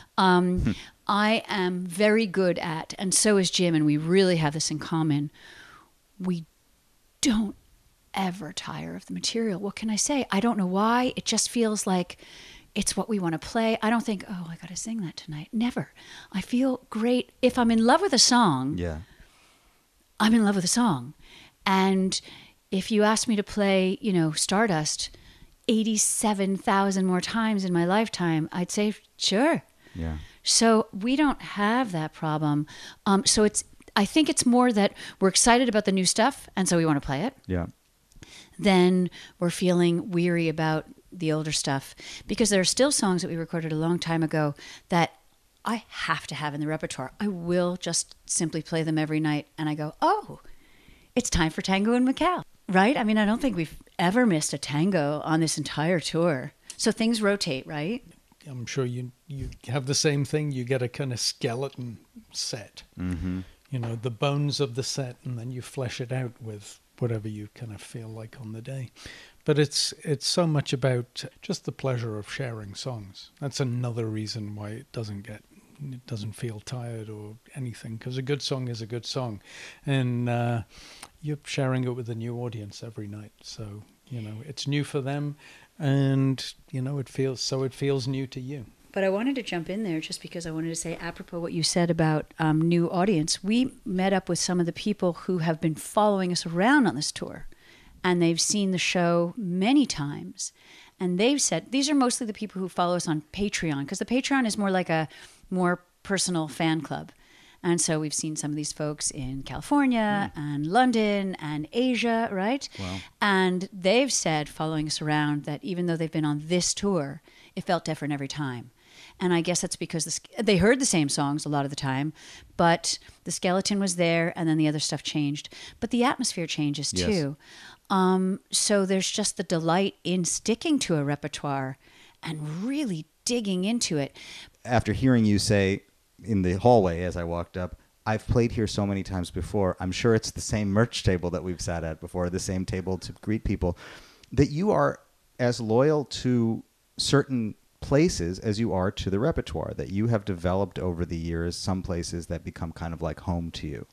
I am very good at, and so is Jim, and we really have this in common. We don't ever tire of the material. What can I say? I don't know why. It just feels like it's what we want to play. I don't think, I got to sing that tonight. Never. I feel great. If I'm in love with a song, I'm in love with a song. And if you asked me to play, Stardust 87,000 more times in my lifetime, I'd say, sure. Yeah. So we don't have that problem. So I think it's more that we're excited about the new stuff, and so we want to play it. Yeah. Then we're feeling weary about the older stuff because there are still songs that we recorded a long time ago that I have to have in the repertoire. I will just simply play them every night. And I go, oh, it's time for Tango in Macau, right? I mean, I don't think we've ever missed a tango on this entire tour. So things rotate, right? I'm sure you have the same thing. You get a kind of skeleton set, you know, the bones of the set, and then you flesh it out with whatever you kind of feel like on the day. But it's so much about just the pleasure of sharing songs. That's another reason why it doesn't feel tired or anything, because a good song is a good song, and you're sharing it with a new audience every night. So, you know, it's new for them, and, you know, it feels new to you. But I wanted to jump in there just because I wanted to say, apropos what you said about new audience, we met up with some of the people who have been following us around on this tour, and they've seen the show many times. And they've said, these are mostly the people who follow us on Patreon, because the Patreon is more like a more personal fan club. And so we've seen some of these folks in California and London and Asia, right? Wow. And they've said, following us around, that even though they've been on this tour, it felt different every time. And I guess that's because they heard the same songs a lot of the time, but the skeleton was there and then the other stuff changed. But the atmosphere changes too. So there's just the delight in sticking to a repertoire and really digging into it. After hearing you say in the hallway as I walked up, I've played here so many times before, I'm sure it's the same merch table that we've sat at before, the same table to greet people, that you are as loyal to certain places as you are to the repertoire, that you have developed over the years some places that become kind of like home to you.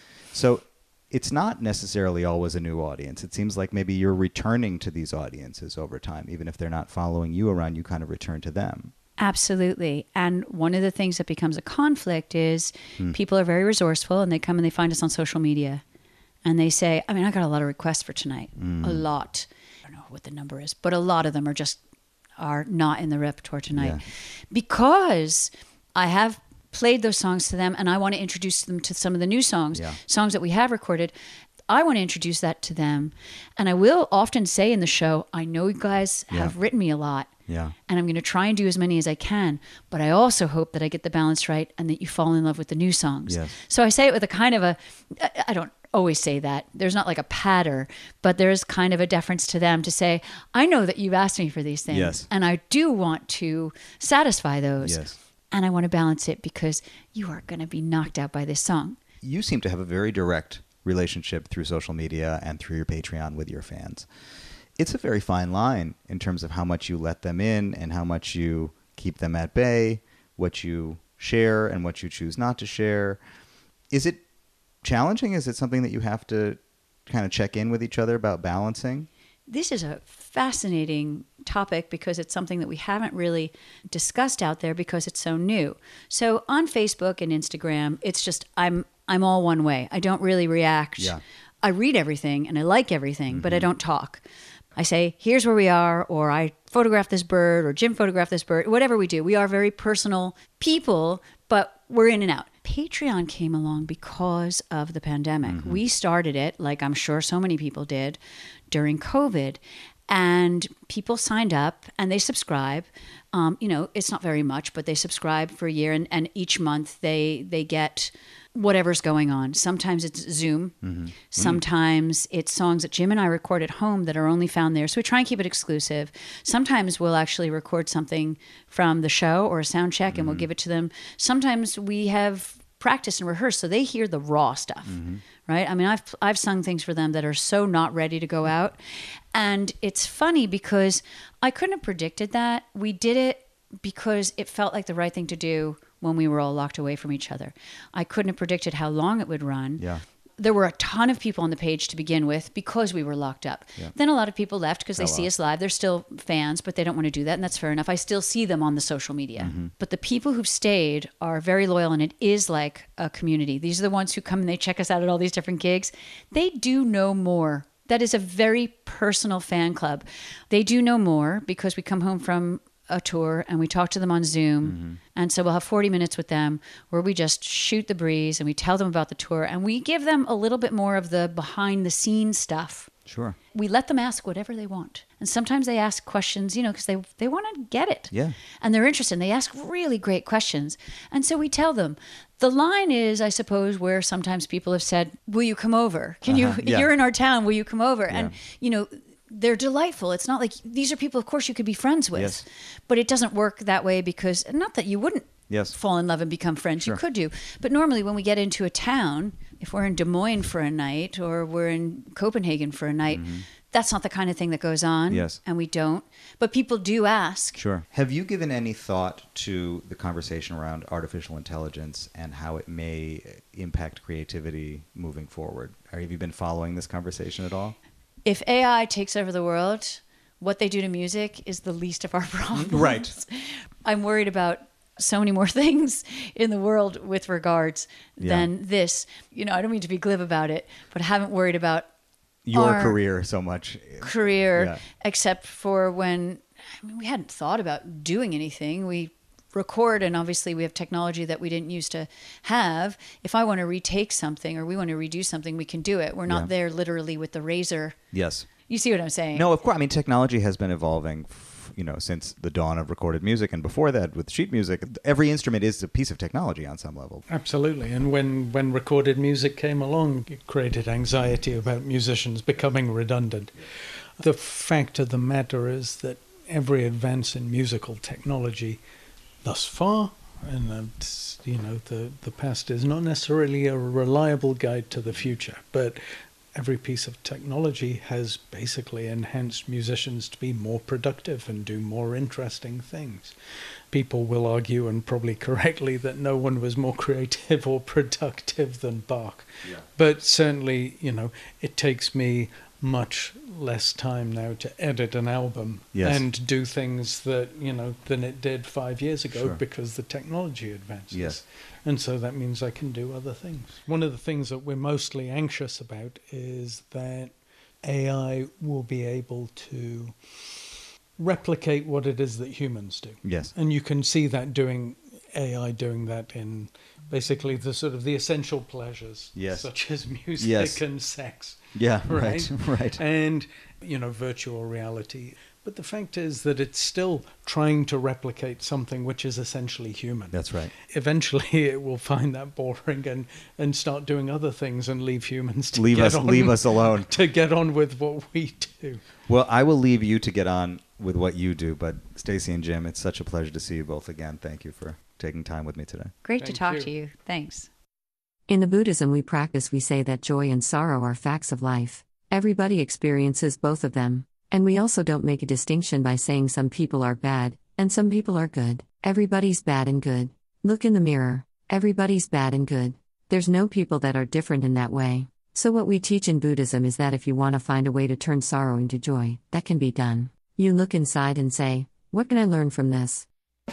So it's not necessarily always a new audience. It seems like maybe you're returning to these audiences over time. Even if they're not following you around, you kind of return to them. Absolutely. And one of the things that becomes a conflict is people are very resourceful, and they come and they find us on social media and they say, I mean, I got a lot of requests for tonight, a lot. I don't know what the number is, but a lot of them are not in the repertoire tonight because I have played those songs to them and I want to introduce them to some of the new songs, songs that we have recorded. I want to introduce that to them. And I will often say in the show, I know you guys have written me a lot. Yeah. And I'm going to try and do as many as I can. But I also hope that I get the balance right and that you fall in love with the new songs. Yes. So I say it with a kind of I don't always say that. There's not like a patter, but there's kind of a deference to them to say, I know that you've asked me for these things. Yes. And I do want to satisfy those. Yes. And I want to balance it because you are going to be knocked out by this song. You seem to have a very direct relationship through social media and through your Patreon with your fans. It's a very fine line in terms of how much you let them in and how much you keep them at bay, what you share and what you choose not to share. Is it challenging? Is it something that you have to kind of check in with each other about balancing? This is a fascinating topic because it's something that we haven't really discussed out there because it's so new. So on Facebook and Instagram, it's just I'm all one way. I don't really react. Yeah. I read everything and I like everything, but I don't talk. I say, here's where we are, or I photograph this bird, or Jim photographed this bird, whatever we do. We are very personal people, but we're in and out. Patreon came along because of the pandemic. We started it, like I'm sure so many people did, during COVID. And people signed up and they subscribe. It's not very much, but they subscribe for a year. And each month they get whatever's going on. Sometimes it's Zoom. Sometimes it's songs that Jim and I record at home that are only found there. So we try and keep it exclusive. Sometimes we'll actually record something from the show or a sound check and we'll give it to them. Sometimes we have practice and rehearse so they hear the raw stuff. Right? I mean, I've sung things for them that are so not ready to go out. And it's funny because I couldn't have predicted that. We did it because it felt like the right thing to do when we were all locked away from each other. I couldn't have predicted how long it would run. Yeah. There were a ton of people on the page to begin with because we were locked up. Yeah. Then a lot of people left because they see us live. They're still fans, but they don't want to do that, and that's fair enough. I still see them on the social media. But the people who've stayed are very loyal, and it is like a community. These are the ones who come and they check us out at all these different gigs. They do know more. That is a very personal fan club. They do know more because we come home from a tour and we talk to them on Zoom. And so we'll have 40 minutes with them where we just shoot the breeze and we tell them about the tour and we give them a little bit more of the behind the scenes stuff. Sure. We let them ask whatever they want. And sometimes they ask questions, because they want to get it. Yeah. And they're interested. And they ask really great questions. And so we tell them. The line is, I suppose, where sometimes people have said, will you come over? You're in our town, will you come over? Yeah. And, they're delightful. It's not like these are people, of course, you could be friends with. Yes. But it doesn't work that way because, not that you wouldn't fall in love and become friends. Sure. You could do. But normally when we get into a town, if we're in Des Moines for a night or we're in Copenhagen for a night, that's not the kind of thing that goes on. Yes. And we don't. But people do ask. Sure. Have you given any thought to the conversation around artificial intelligence and how it may impact creativity moving forward? Have you been following this conversation at all? If AI takes over the world, what they do to music is the least of our problems. Right. I'm worried about so many more things in the world with regards than this. I don't mean to be glib about it, but I haven't worried about your career so much. Except for when we hadn't thought about doing anything. We record, and obviously we have technology that we didn't used to have. If I want to retake something or we want to redo something, we can do it. We're not there literally with the razor. Yes. You see what I'm saying? No, of course. I mean, technology has been evolving, since the dawn of recorded music, and before that with sheet music. Every instrument is a piece of technology on some level. Absolutely. And when recorded music came along, it created anxiety about musicians becoming redundant. The fact of the matter is that every advance in musical technology thus far, and the past is not necessarily a reliable guide to the future, but every piece of technology has basically enhanced musicians to be more productive and do more interesting things. People will argue, and probably correctly, that no one was more creative or productive than Bach. Yeah. But certainly, it takes me much less time now to edit an album and do things that, than it did 5 years ago because the technology advances. Yes. And so that means I can do other things. One of the things that we're mostly anxious about is that AI will be able to replicate what it is that humans do. Yes. And you can see that AI doing that in basically the sort of the essential pleasures, such as music and sex. Yeah, right. And, virtual reality. But the fact is that it's still trying to replicate something which is essentially human. That's right. Eventually it will find that boring and start doing other things and leave humans to leave us alone. To get on with what we do. Well, I will leave you to get on with what you do, but Stacey and Jim, it's such a pleasure to see you both again. Thank you for taking time with me today. Great to talk to you. Thanks. In the Buddhism we practice, we say that joy and sorrow are facts of life. Everybody experiences both of them. And we also don't make a distinction by saying some people are bad, and some people are good. Everybody's bad and good. Look in the mirror. Everybody's bad and good. There's no people that are different in that way. So what we teach in Buddhism is that if you want to find a way to turn sorrow into joy, that can be done. You look inside and say, what can I learn from this?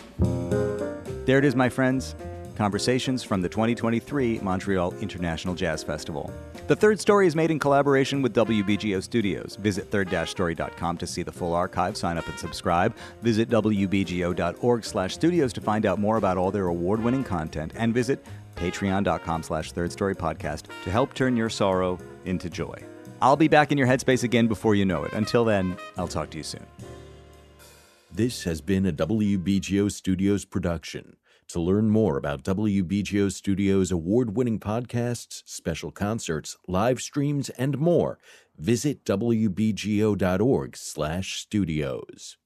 There it is, my friends. Conversations from the 2023 Montreal International Jazz Festival. The Third Story is made in collaboration with WBGO Studios. Visit third-story.com to see the full archive, sign up and subscribe. Visit wbgo.org/studios to find out more about all their award-winning content. And visit patreon.com/thirdstorypodcast to help turn your sorrow into joy. I'll be back in your headspace again before you know it. Until then, I'll talk to you soon. This has been a WBGO Studios production. To learn more about WBGO Studios' award-winning podcasts, special concerts, live streams, and more, visit wbgo.org/studios.